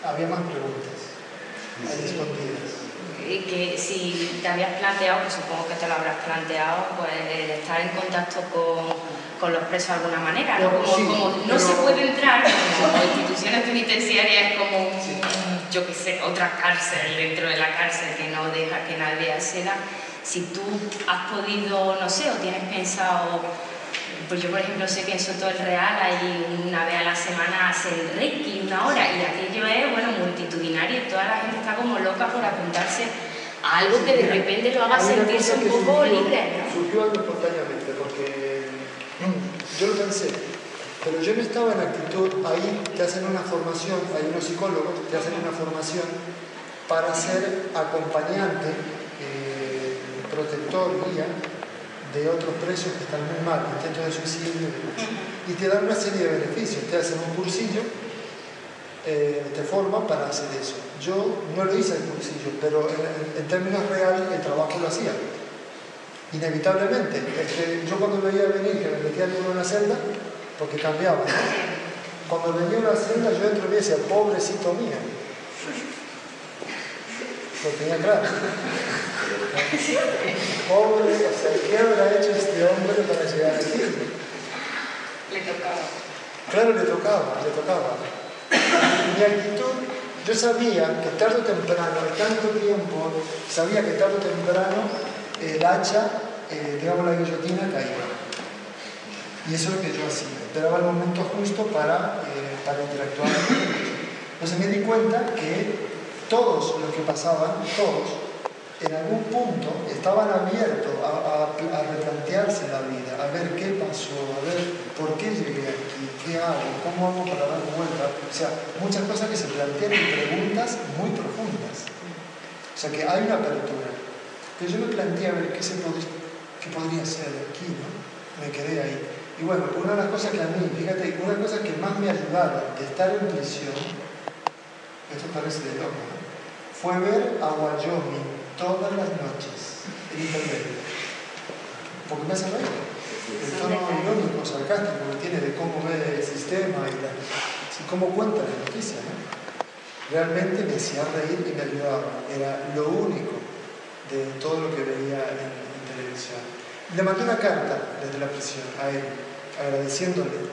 había más preguntas, ahí escondidas. Y que si te habías planteado, que supongo que te lo habrás planteado, pues el estar en contacto con, con los presos de alguna manera, ¿no? Como, Sí, como no pero... se puede entrar como instituciones penitenciarias, como, sí. yo qué sé, otra cárcel dentro de la cárcel que no deja que nadie acceda. Si tú has podido, no sé, o tienes pensado, pues yo por ejemplo sé que en Soto del Real hay una vez a la semana hacen Reiki una hora y aquello es, bueno, multitudinario y toda la gente está como loca por apuntarse a algo sí, que de repente lo haga sentirse un poco surgió, libre, ¿no? Surgió algo espontáneamente porque yo lo pensé, pero yo no estaba en actitud, ahí te hacen una formación, hay unos psicólogos, te hacen una formación para ser acompañante, eh, protector, guía de otros presos que están muy mal, intentos de suicidio, y te dan una serie de beneficios, te hacen un cursillo, eh, te forman para hacer eso. Yo no lo hice el cursillo, pero en, en términos reales el trabajo lo hacía. Inevitablemente, este, yo cuando veía venir que me metía en una celda, porque cambiaba, ¿no? Cuando venía una celda yo dentro de mí decía, pobrecito mío. Lo tenía claro. Pobre, o sea, ¿qué habrá hecho este hombre para llegar aquí? Le tocaba. Claro, le tocaba, le tocaba. Mi actitud, yo sabía que tarde o temprano, tanto tiempo, sabía que tarde o temprano el hacha, eh, digamos la guillotina, caía. Y eso es lo que yo hacía. Esperaba el momento justo para, eh, para interactuar con ellos. Entonces me di cuenta que todos los que pasaban, todos, en algún punto estaban abiertos a, a, a replantearse la vida, a ver qué pasó, a ver por qué llegué aquí, qué hago, cómo hago para dar vuelta. O sea, muchas cosas que se plantean y preguntas muy profundas. O sea, que hay una apertura. Pero yo me planteé a ver qué, se pod qué podría ser aquí, ¿no? Me quedé ahí. Y bueno, una de las cosas que a mí, fíjate, una de las cosas que más me ayudaron de estar en prisión, esto parece de loco, ¿no? Fue ver a Wyoming todas las noches en internet. Porque me hace reír. El tono irónico, sarcástico que tiene de cómo ve el sistema y, la, y cómo cuenta la noticia, ¿no? Realmente me hacía reír y me ayudaba. Era lo único de todo lo que veía en, en televisión. Le mandé una carta desde la prisión a él, agradeciéndole.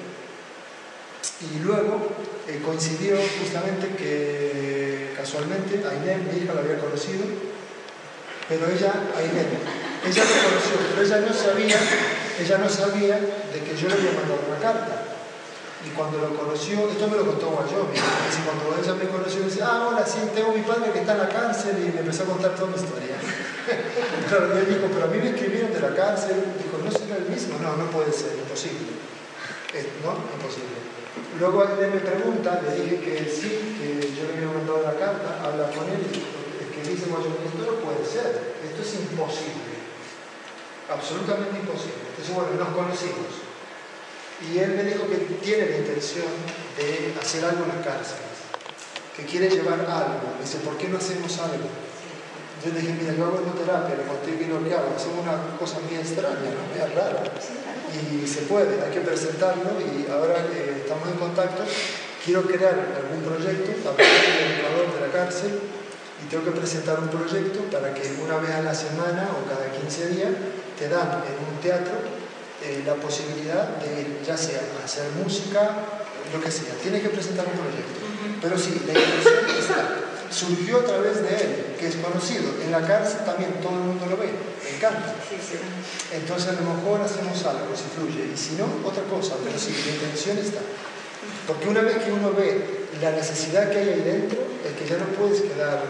Y luego eh, coincidió justamente que casualmente Ainén, mi hija, la había conocido, pero ella, Ainén, ella lo conoció, pero ella no sabía, ella no sabía de que yo le había mandado una carta. Y cuando lo conoció, esto me lo contó Wyoming, y cuando ella me conoció, me decía, ah, ahora sí, tengo a mi padre que está en la cárcel, y me empezó a contar toda mi historia. Claro, y él dijo, pero a mí me escribieron de la cárcel, dijo, ¿no será el mismo? No, no puede ser, imposible. ¿No? Imposible. Luego él me pregunta, le dije que sí, que yo le había mandado la carta, habla con él, y es que dice, bueno, esto no puede ser, esto es imposible, absolutamente imposible. Entonces, bueno, nos conocimos. Y él me dijo que tiene la intención de hacer algo en las cárceles, que quiere llevar algo. Me dice, ¿por qué no hacemos algo? Yo le dije, mira, yo hago terapia, le conté que lo que hago, hacemos una cosa muy extraña, ¿no? Es rara. Y se puede, hay que presentarlo y ahora que estamos en contacto, quiero crear algún proyecto, también soy el educador de la cárcel, y tengo que presentar un proyecto para que una vez a la semana o cada quince días te dan en un teatro eh, la posibilidad de, ya sea hacer música, lo que sea, tienes que presentar un proyecto. Pero sí, la intención está. Surgió a través de él, que es conocido. En la cárcel también todo el mundo lo ve, me encanta. Entonces a lo mejor hacemos algo, si fluye, y si no, otra cosa, pero sí, la intención está. Porque una vez que uno ve la necesidad que hay ahí dentro, es que ya no puedes quedar...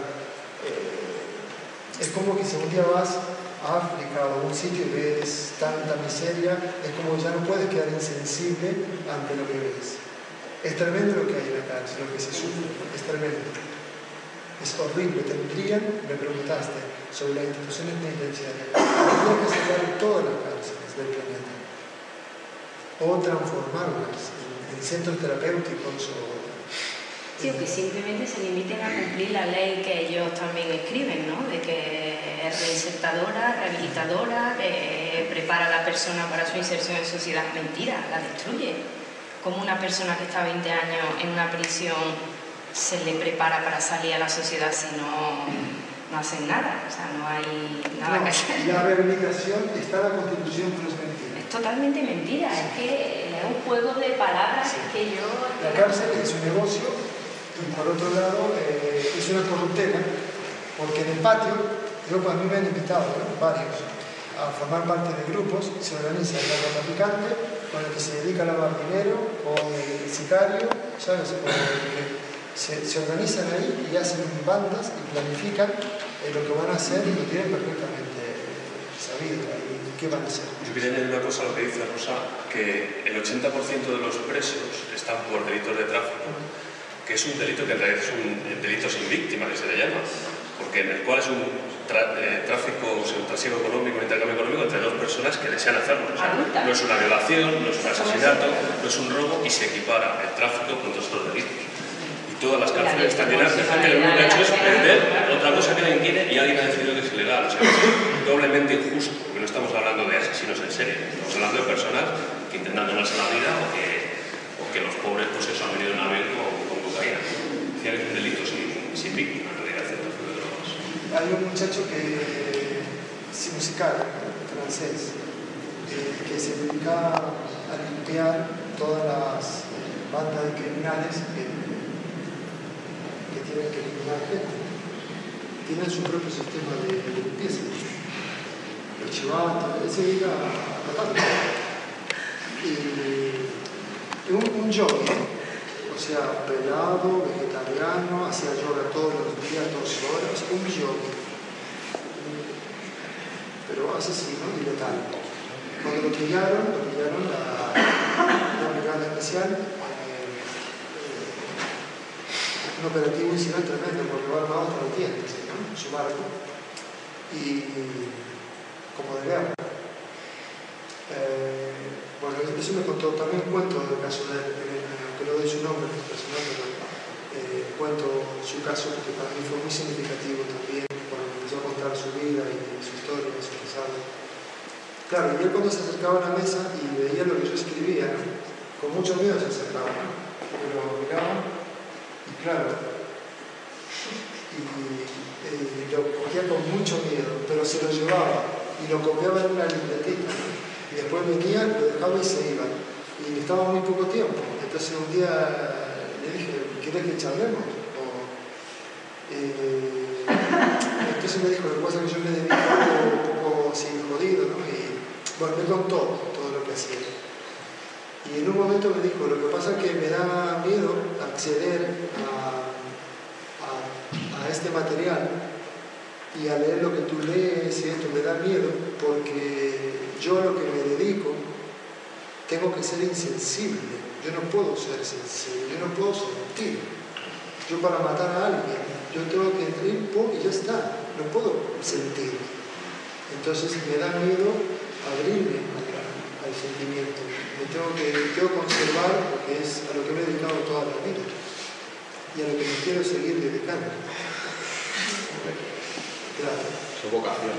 Eh, es como que si un día vas a África o a un sitio y ves tanta miseria, es como que ya no puedes quedar insensible ante lo que ves. Es tremendo lo que hay en la cárcel, lo que se sufre, es tremendo. Es horrible. Tendrían, me preguntaste, sobre las instituciones penitenciarias, tendrían que cerrar todas las cárceles del planeta o transformarlas en, en centros terapéuticos o... Sí, o que simplemente se limiten a cumplir la ley que ellos también escriben, ¿no? De que es reinsertadora, rehabilitadora, que prepara a la persona para su inserción en sociedad. Mentira, la destruye. Como una persona que está veinte años en una prisión se le prepara para salir a la sociedad si no, no hacen nada, o sea, no hay nada no, que hacer. La rehabilitación está en la Constitución, pero es mentira. Es totalmente mentira, es que es un juego de palabras Sí. que yo... La cárcel es un negocio y por otro lado eh, es una corruptela, porque en el patio, yo, pues, a mí me han invitado, ¿no? varios, a formar parte de grupos, se organiza el narcotraficante con el que se dedica a lavar dinero, o el sicario, ¿sabes? O el que se, se organizan ahí y hacen bandas y planifican eh, lo que van a hacer y lo tienen perfectamente eh, sabido y qué van a hacer. Yo quería añadir una cosa a lo que dice Rosa, que el ochenta por ciento de los presos están por delitos de tráfico, que es un delito que en realidad es un delito sin víctima, que se le llama, porque en el cual es un tra eh, tráfico, o sea, un trasiego económico, un intercambio económico entre dos personas que desean hacerlo. O sea, no es una violación, no es un asesinato, no es un robo y se equipara el tráfico con todos estos delitos. Y todas las cárceles están llenas de gente que lo único que ha hecho es vender otra cosa que alguien quiere y alguien ha decidido que es ilegal. O sea, es doblemente injusto, porque no estamos hablando de asesinos en serie, estamos hablando de personas que intentan ganarse la vida o que, o que los pobres pues eso han venido en un avión con, con cocaína. Decía que es un delito sin, sin víctima, en realidad, el tráfico de drogas. Hay un muchacho que es musical, francés, eh, que se dedica a limpiar todas las eh, bandas de criminales que, que tienen que eliminar gente. Tienen su propio sistema de, de limpieza. El chivato, él se dedica a matar. Y, y un, un yogi, o sea, pelado, vegetariano, hacía yoga todos los días, dos horas, un yogi. Pero asesino y letal. Cuando lo pillaron, lo pillaron la, la brigada especial, eh, eh, un operativo hicieron tremendo porque va armado hasta los dientes, ¿no? Su barco, y como de guerra. Eh, bueno, eso me contó, también cuento del caso de él, aunque no doy su nombre, personal, pero eh, cuento su caso porque para mí fue muy significativo también cuando empezó a contar su vida y su historia, su pasado. Claro, y él cuando se acercaba a la mesa y veía lo que yo escribía, ¿no? Con mucho miedo se acercaba, ¿no? Pero miraba y claro, y, y lo cogía con mucho miedo, pero se lo llevaba y lo copiaba en una libretita, ¿no? Y después venía, lo dejaba y se iba. Y estaba muy poco tiempo. Entonces un día le dije, ¿quieres que charlemos? O, eh, entonces me dijo, lo que pasa es que yo me dedico un poco así jodido, ¿no? Y bueno, me contó todo lo que hacía. Y en un momento me dijo, lo que pasa es que me da miedo acceder a, a, a este material y a leer lo que tú lees y esto me da miedo porque yo a lo que me dedico tengo que ser insensible, yo no puedo ser sensible, yo no puedo sentir. Yo para matar a alguien, yo tengo que ir po, y ya está, no puedo sentir. Entonces me da miedo abrirme al, al sentimiento, me tengo que tengo que conservar porque es a lo que me he dedicado toda la vida y a lo que me quiero seguir dedicando. Gracias. Su vocación.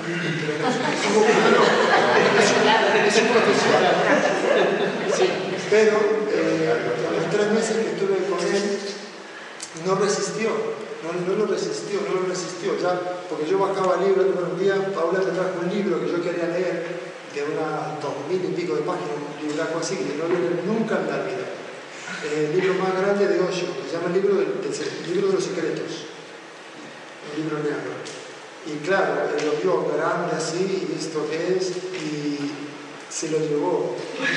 Es un profesional. Sí, pero eh, los tres meses que estuve con él no resistió, no, no lo resistió, no lo resistió, ya, porque yo bajaba libros, un día Paula me trajo un libro que yo quería leer, de unas dos mil y pico de páginas, un libraco así, que no leí nunca en la vida. El libro más grande de Osho, que se llama el libro, del, el libro de los secretos, un libro negro. Y claro, él lo vio grande así, y esto que es, y se lo llevó.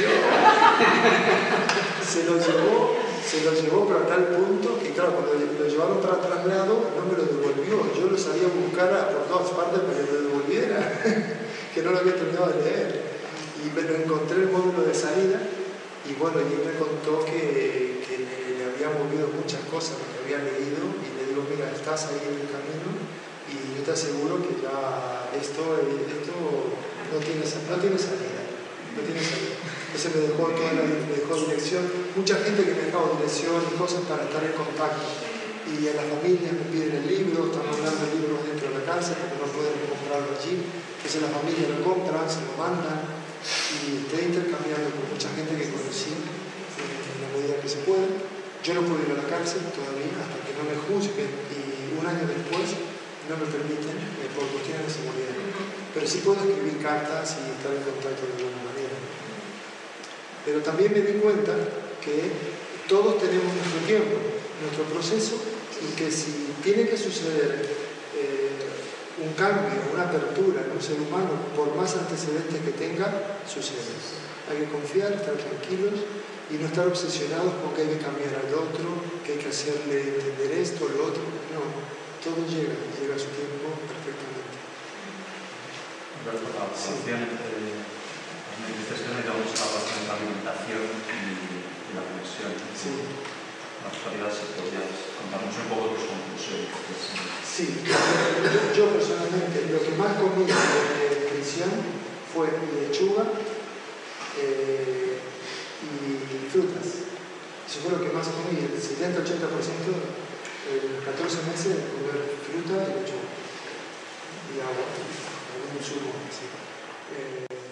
se lo llevó, se lo llevó, pero a tal punto que, claro, cuando lo llevaron para traslado, no me lo devolvió. Yo lo sabía buscar por todas partes para que me lo devolviera, que no lo había terminado de leer. Y me lo encontré el módulo de salida, y bueno, y él me contó que, que le, le habían movido muchas cosas, lo que había leído, y le digo, mira, estás ahí en el camino. Y yo te aseguro que ya esto, esto no, tiene, no tiene salida, no tiene salida. Entonces me dejó toda la me dejó dirección, mucha gente que me dejaba dirección y cosas para estar en contacto. Y a las familias me piden el libro, están mandando libros dentro de la cárcel porque no pueden comprarlo allí. Entonces las familias lo compran, se lo mandan y estoy intercambiando con mucha gente que conocí en la medida que se puede. Yo no puedo ir a la cárcel todavía hasta que no me juzguen y un año después no me permiten eh, por cuestiones de seguridad. Pero sí puedo escribir cartas y estar en contacto de alguna manera. Pero también me di cuenta que todos tenemos nuestro tiempo, nuestro proceso, y que si tiene que suceder eh, un cambio, una apertura en un ser humano, por más antecedentes que tenga, sucede. Hay que confiar, estar tranquilos y no estar obsesionados con que hay que cambiar al otro, que hay que hacerle entender esto, lo otro. No, todo llega, llega a su tiempo perfectamente. La relación entre las manifestaciones de la alimentación y la conexión. Sí. En la actualidad, si podrías contarnos un poco tus conclusiones. Sí, yo, yo personalmente lo que más comí en prisión fue lechuga eh, y frutas. Eso fue lo que más comí, el setenta a ochenta por ciento, en catorce meses de comer fruta y lechuga. Y agua, algún zumo así. Eh,